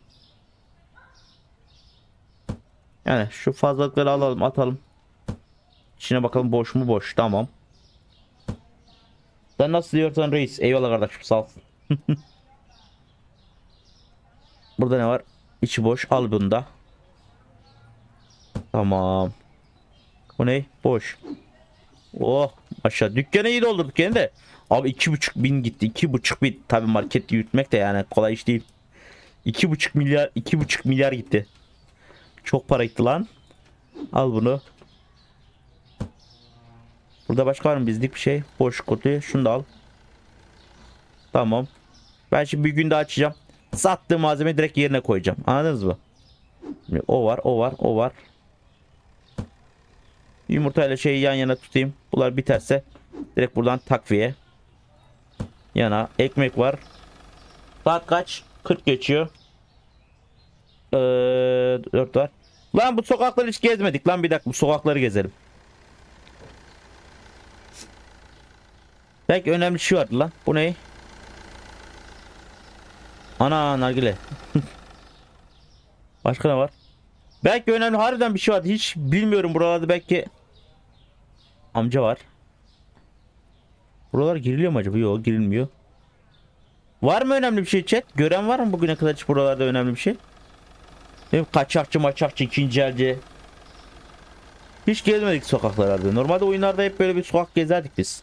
Yani şu fazlalıkları alalım, atalım. İçine bakalım boş mu, boş. Tamam. Sen nasıl diyorsan reis. Eyvallah kardeşim, sağ ol. Burada ne var? İçi boş. Al bunu da. Tamam. Bu ne? Boş. Oh aşağı. Dükkanı iyi doldurduk gene de. Abi iki buçuk bin gitti. iki buçuk bin. Tabi market yürütmek de yani kolay iş değil. iki buçuk milyar. iki buçuk milyar gitti. Çok para gitti lan. Al bunu. Burada başka var mı bizlik bir şey? Boş kutu. Şunu da al. Tamam. Ben şimdi bir gün daha açacağım. Sattığım malzemeyi direkt yerine koyacağım. Anladınız mı? O var, o var, o var. Yumurtayla şeyi yan yana tutayım. Bunlar biterse direkt buradan takviye. Yana ekmek var. Saat kaç? kırk geçiyor. Ee, dört var. Lan bu sokakları hiç gezmedik. Lan bir dakika bu sokakları gezelim. Belki önemli bir şey vardı lan. Bu ne? Ana nargile. Başka ne var? Belki önemli harbiden bir şey vardı. Hiç bilmiyorum buralarda belki. Amca var. Buralar giriliyor mu acaba? Yok, girilmiyor. Var mı önemli bir şey chat? Gören var mı bugüne kadar hiç buralarda önemli bir şey? Değil mi? Kaçakçı maçakçı ikinci elci. Hiç gezmedik sokaklarda. Normalde oyunlarda hep böyle bir sokak gezerdik biz.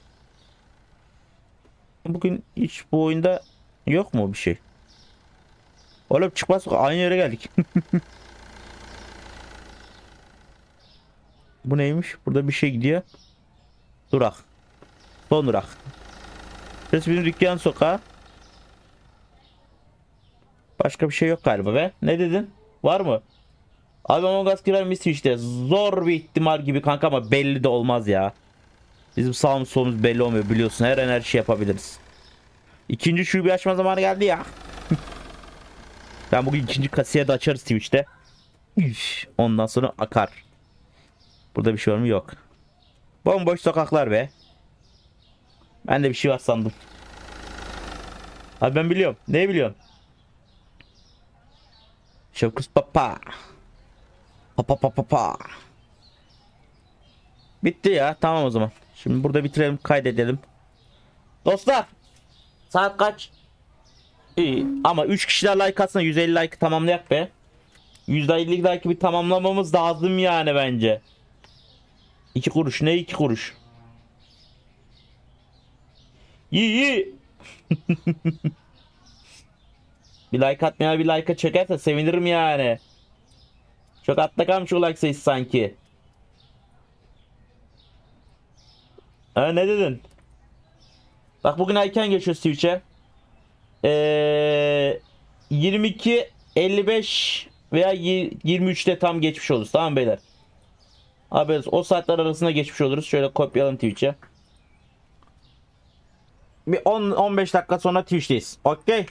Bugün hiç bu oyunda yok mu bir şey? Oğlum çıkmaz sokak. Aynı yere geldik. Bu neymiş? Burada bir şey gidiyor. Durak. Son durak. Burası bizim dükkan sokağı. Başka bir şey yok galiba be. Ne dedin? Var mı? Abi Among Us girer misin işte? Zor bir ihtimal gibi kanka ama belli de olmaz ya. Bizim sağımız solumuz belli olmuyor biliyorsun. Her an her şey yapabiliriz. İkinci şubeyi açma zamanı geldi ya. Ben bugün ikinci kasiye de açarız Twitch'te. Üf, ondan sonra akar. Burada bir şey var mı? Yok. Bomboş sokaklar be. Ben de bir şey var sandım. Abi ben biliyorum. Ne biliyorsun? Şevkus papa. Papa papa papa. Bitti ya. Tamam o zaman. Şimdi burada bitirelim. Kaydedelim. Dostlar. Saat kaç? İyi. Ama üç kişiler like atsana. yüz elli like tamamlayak be. yüz elli like bir tamamlamamız lazım yani bence. iki kuruş. Ne iki kuruş? İyi iyi. Bir like atmaya bir like'a çekerse sevinirim yani. Çok atlakalmış şu like sayısı sanki. Ha, ne dedin? Bak bugün erken geçiyoruz Twitch'e. Ee, yirmi iki elli beş veya yirmi üçte tam geçmiş oluruz. Tamam beyler. Abi o saatler arasında geçmiş oluruz. Şöyle kopyalım Twitch'e. Bir on on beş dakika sonra Twitch'teyiz. Okey.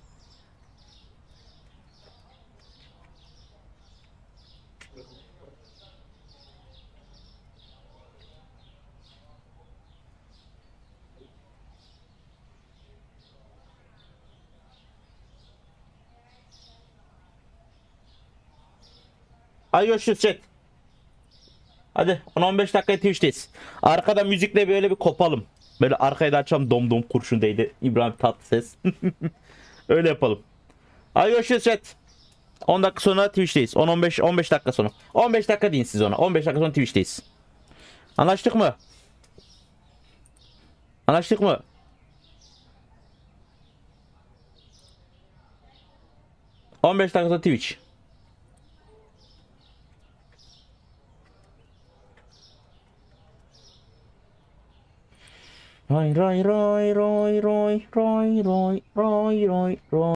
Hadi görüşürüz chat. Hadi on on beş dakika Twitch'teyiz. Arkada müzikle böyle bir kopalım. Böyle arkaya da açalım dom dom kurşun değdi. İbrahim Tatlıses. Öyle yapalım. Hadi görüşürüz chat. on dakika sonra Twitch'teyiz. on on beş on beş dakika sonra. on beş dakika deyin siz ona. on beş dakika sonra Twitch'teyiz. Anlaştık mı? Anlaştık mı? on beş dakika sonra Twitch. Roy roy roy roy roy roy roy roy roy roy